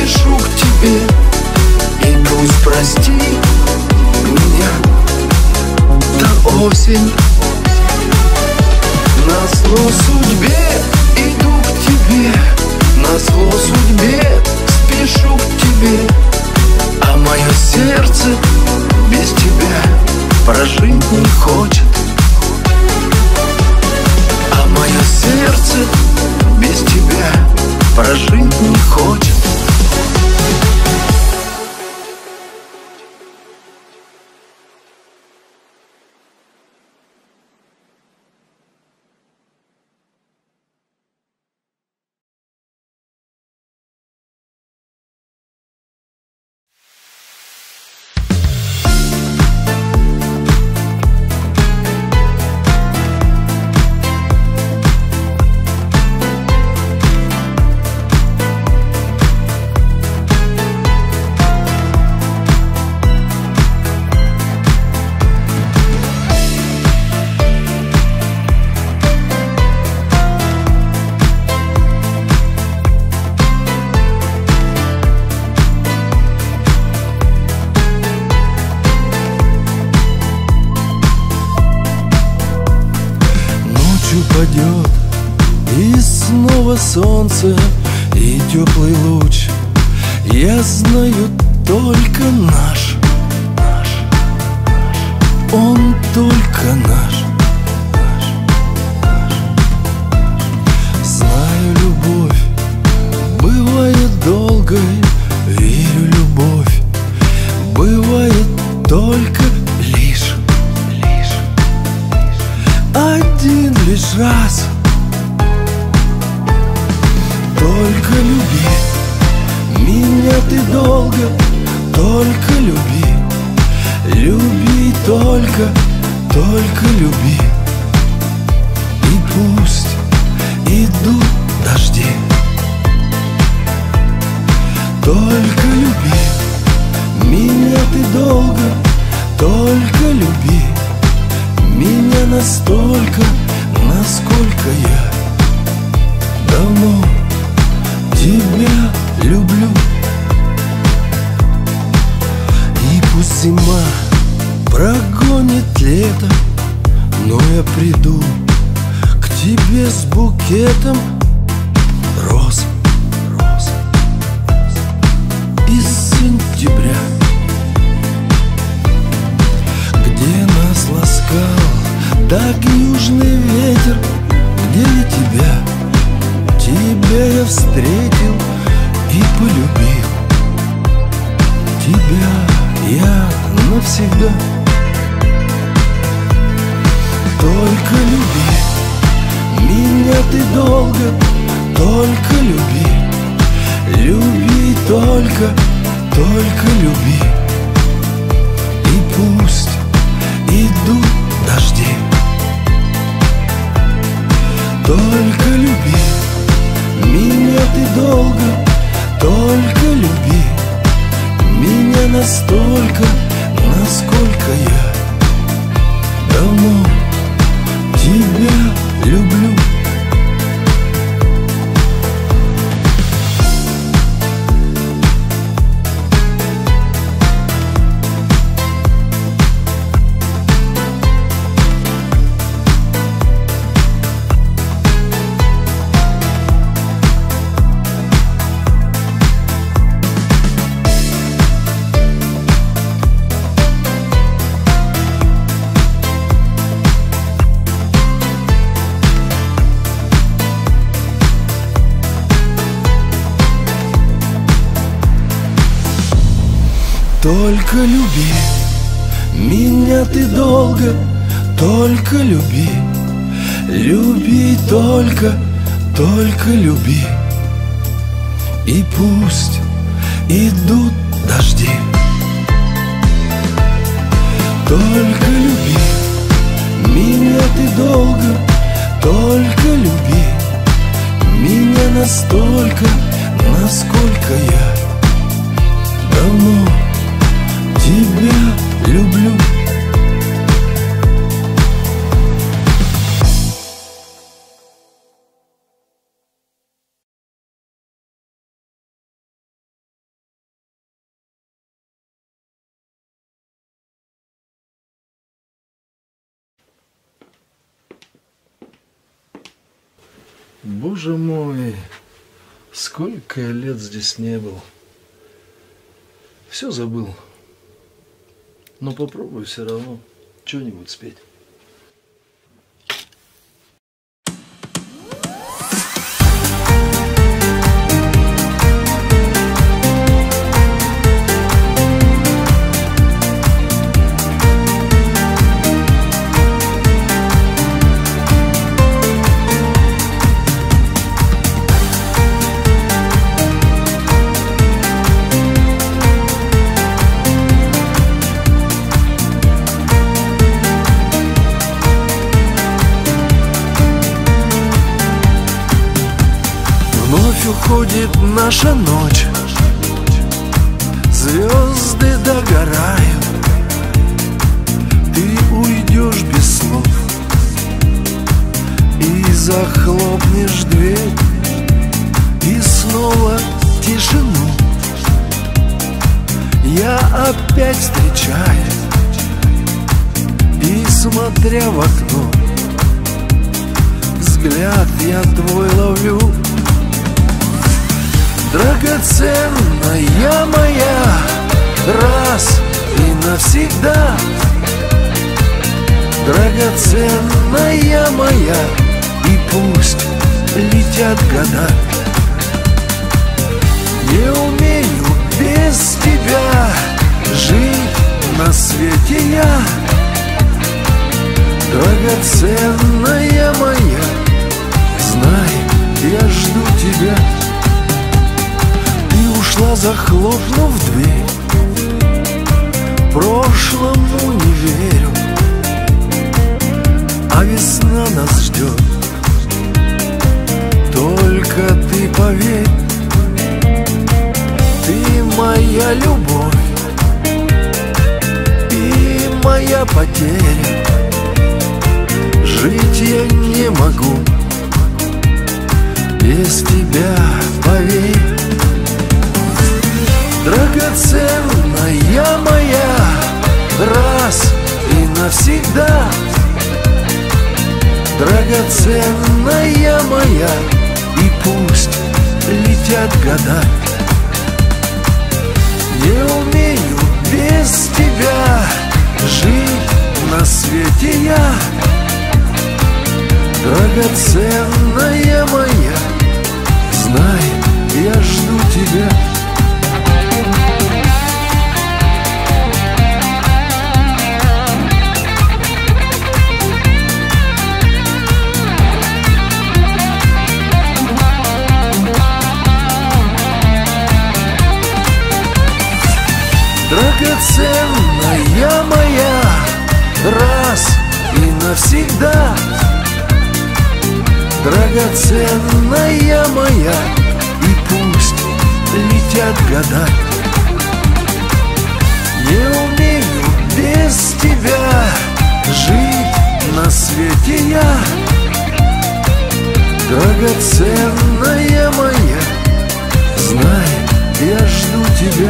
спешу к тебе. И пусть простит меня та осень. Назло судьбе иду к тебе, назло судьбе спешу к тебе. А мое сердце без тебя прожить не хочет. А мое сердце без тебя прожить не хочет. Падет, и снова солнце, и теплый луч. Я знаю только наш, он только наш. Знаю, любовь бывает долгой, верю, любовь бывает только лишь один лишь раз. Только люби меня ты долго, только люби, люби только люби. И пусть идут дожди, только люби меня ты долго, только люби меня настолько, насколько я давно тебя люблю. И пусть зима прогонит лето, но я приду к тебе с букетом роз из сентября, где нас ласкал так южный ветер, где тебя я встретил и полюбил. Тебя я навсегда. Только люби меня ты долго, только люби, люби только люби. И пусть идут дожди, только люби меня ты долго, только люби меня настолько, насколько я давно тебя люблю. Только люби меня ты долго, только люби, люби только люби. И пусть идут дожди, только люби меня ты долго, только люби меня настолько, насколько я давно тебя люблю. Боже мой, сколько я лет здесь не был. Все забыл. Но попробую все равно что-нибудь спеть. Уходит наша ночь, звезды догорают, ты уйдешь без слов и захлопнешь дверь, и снова тишину я опять встречаю, и смотря в окно, взгляд я твой ловлю. Драгоценная моя, раз и навсегда. Драгоценная моя, и пусть летят года. Не умею без тебя жить на свете я. Драгоценная моя, знай, я жду тебя. Ушла, захлопнув дверь, прошлому не верю, а весна нас ждет. Только ты поверь, ты моя любовь и моя потеря. Жить я не могу без тебя, поверь. Драгоценная моя, раз и навсегда. Драгоценная моя, и пусть летят года. Не умею без тебя жить на свете я. Драгоценная моя, знай, я жду тебя. Драгоценная моя, раз и навсегда. Драгоценная моя, и пусть летят года. Не умею без тебя жить на свете я. Драгоценная моя, знай, я жду тебя.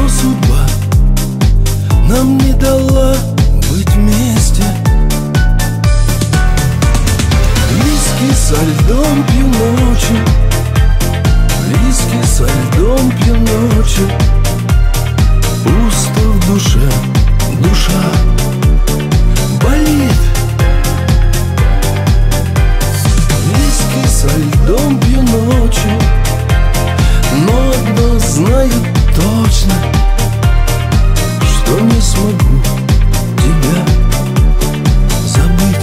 судьба нам не дала быть вместе. Виски со льдом пью ночью, виски со льдом пью ночью. Пусто в душе, душа болит. Виски со льдом пью ночью, но одно знаю точно, что не смогу тебя забыть.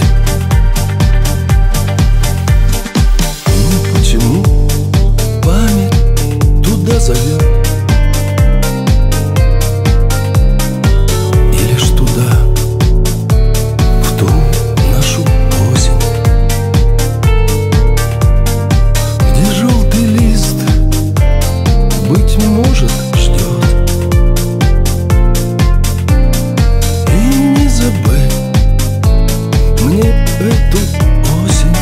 Ну почему память туда зовет? И лишь туда, в ту нашу осень, где желтый лист, быть может, ждет. И не забыть мне эту осень.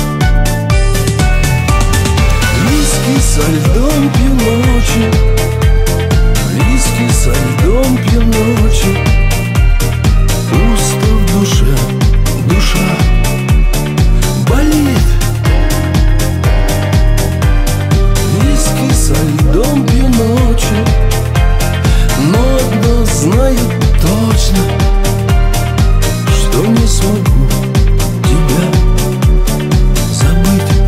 Виски со льдом пью ночью, виски со льдом пью ночью. Пусто в душе, душа болит. Виски со льдом пью ночью, но одно знаю точно, что не смогу тебя забыть.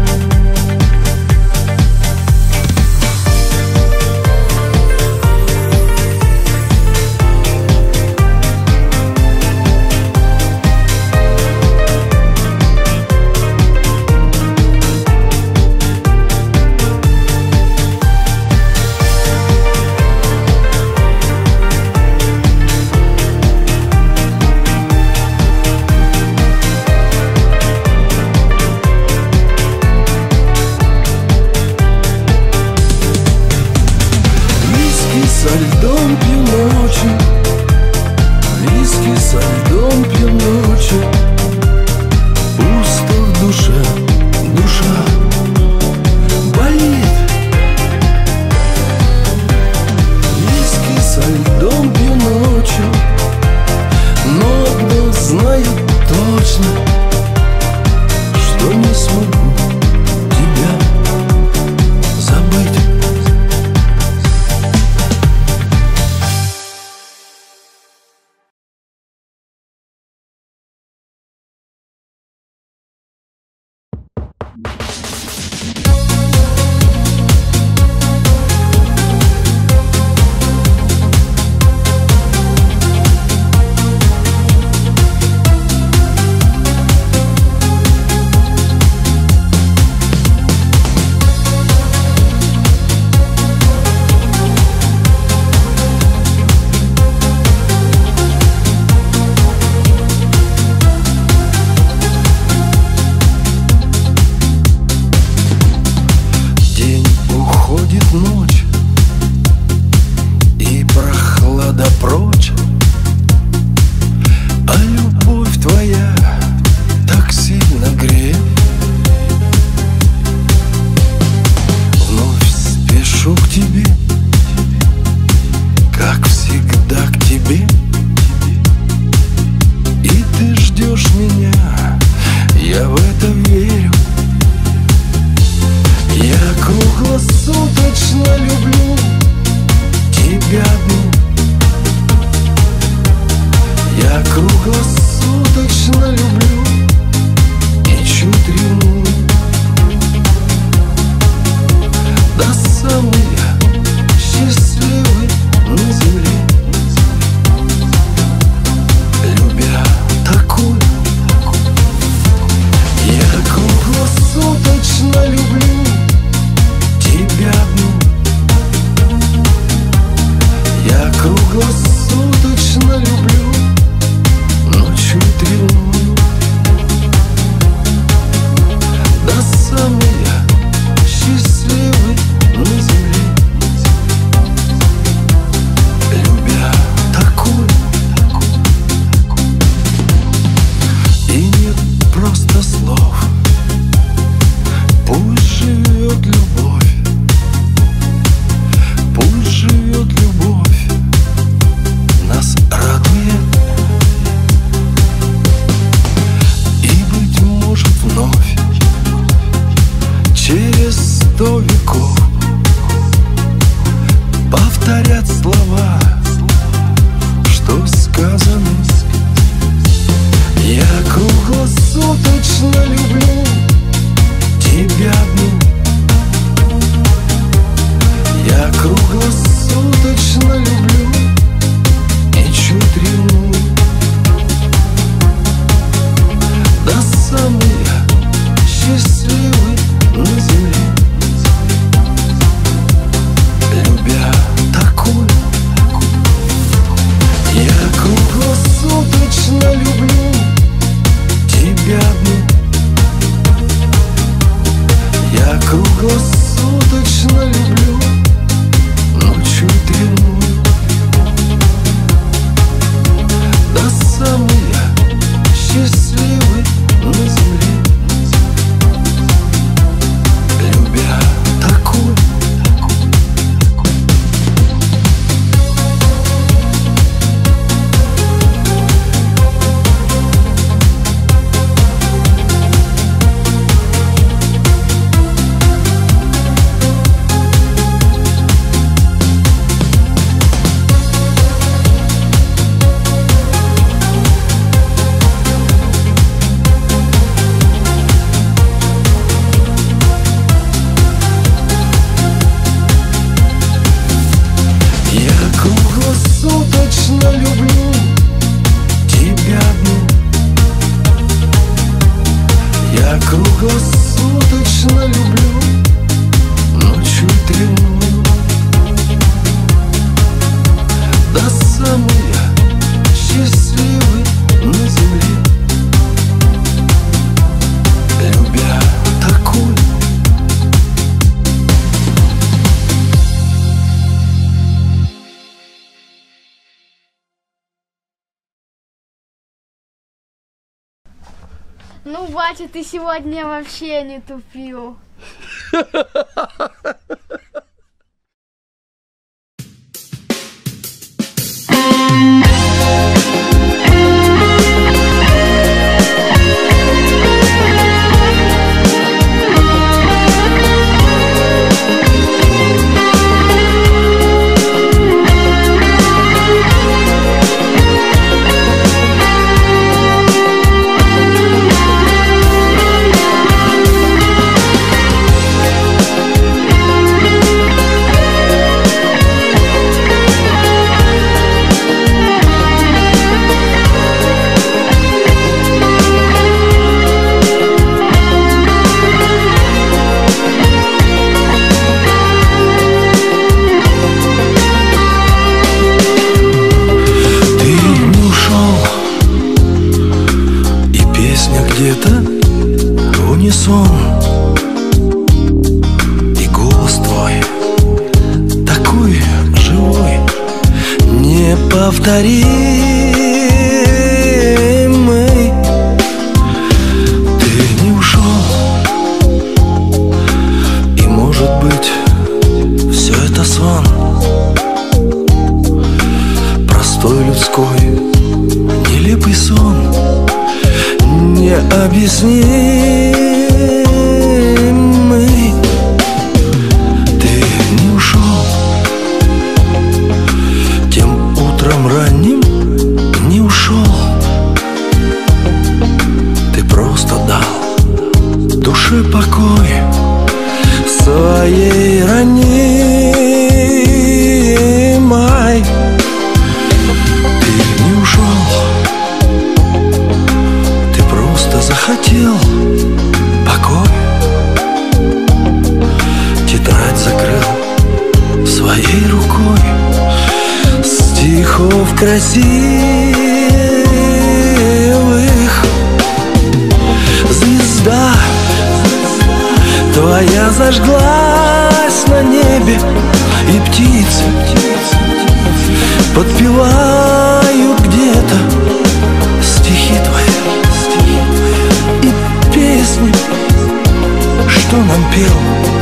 Виски со льдом пью ночью, виски со льдом пью ночью. Пусто в душе, душа болит. Виски со льдом пью ночью, но одно знаю точно, что не смогу тебя забыть. День уходит в ночь, и прохлада прочь, а любовь твоя так сильно греет. Вновь спешу к тебе, как всегда к тебе, и ты ждешь меня, я в это верю. Я круглосуточно люблю тебя одну. Я круглосуточно люблю и чуть ревную. Да самый я счастливый на земле, любя такую. Я круглосуточно люблю тебя одну. Я Ну, батя, ты сегодня вообще не тупил. И голос твой такой живой, неповторимый. Ты не ушел, и может быть все это сон, простой людской нелепый сон, необъяснимый. Ты не ушел тем утром ранним, не ушел. Ты просто дал душе покой своей ранимой. Ты не ушел, ты просто захотел покой. Тетрадь закрыл своей рукой, стихов красивых. Звезда твоя зажглась на небе, и птицы подпевают где-то стихи твои и песни, что нам пел.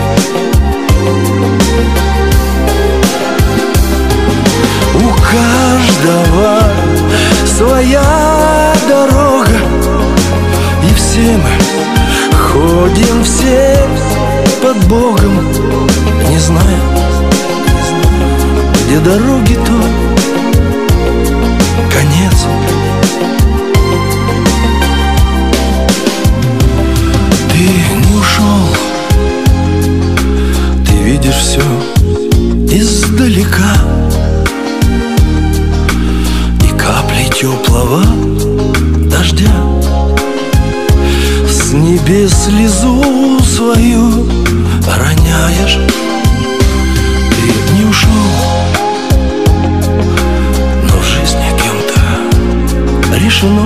У каждого своя дорога, и все мы ходим все под Богом, не зная, где дороги, то конец. Ты не ушел, ты видишь все издалека, и капли теплого дождя с небес слезу свою роняешь. Ты не ушел, но в жизни кем-то решено,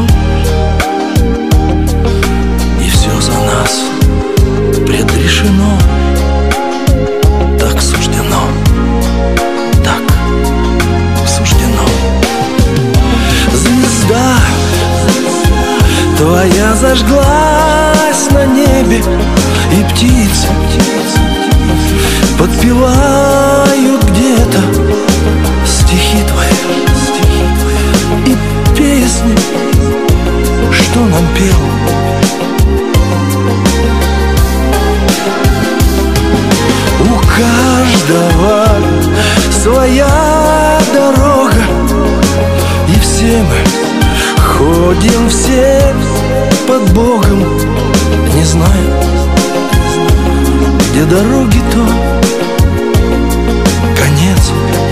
и все за нас предрешено. Так суждено, так суждено. Звезда твоя зажглась на небе, и птицы подпевают где-то стихи твои и песни, что нам пел. У каждого своя дорога, и все мы ходим все под Богом, не зная, где дороги, то конец.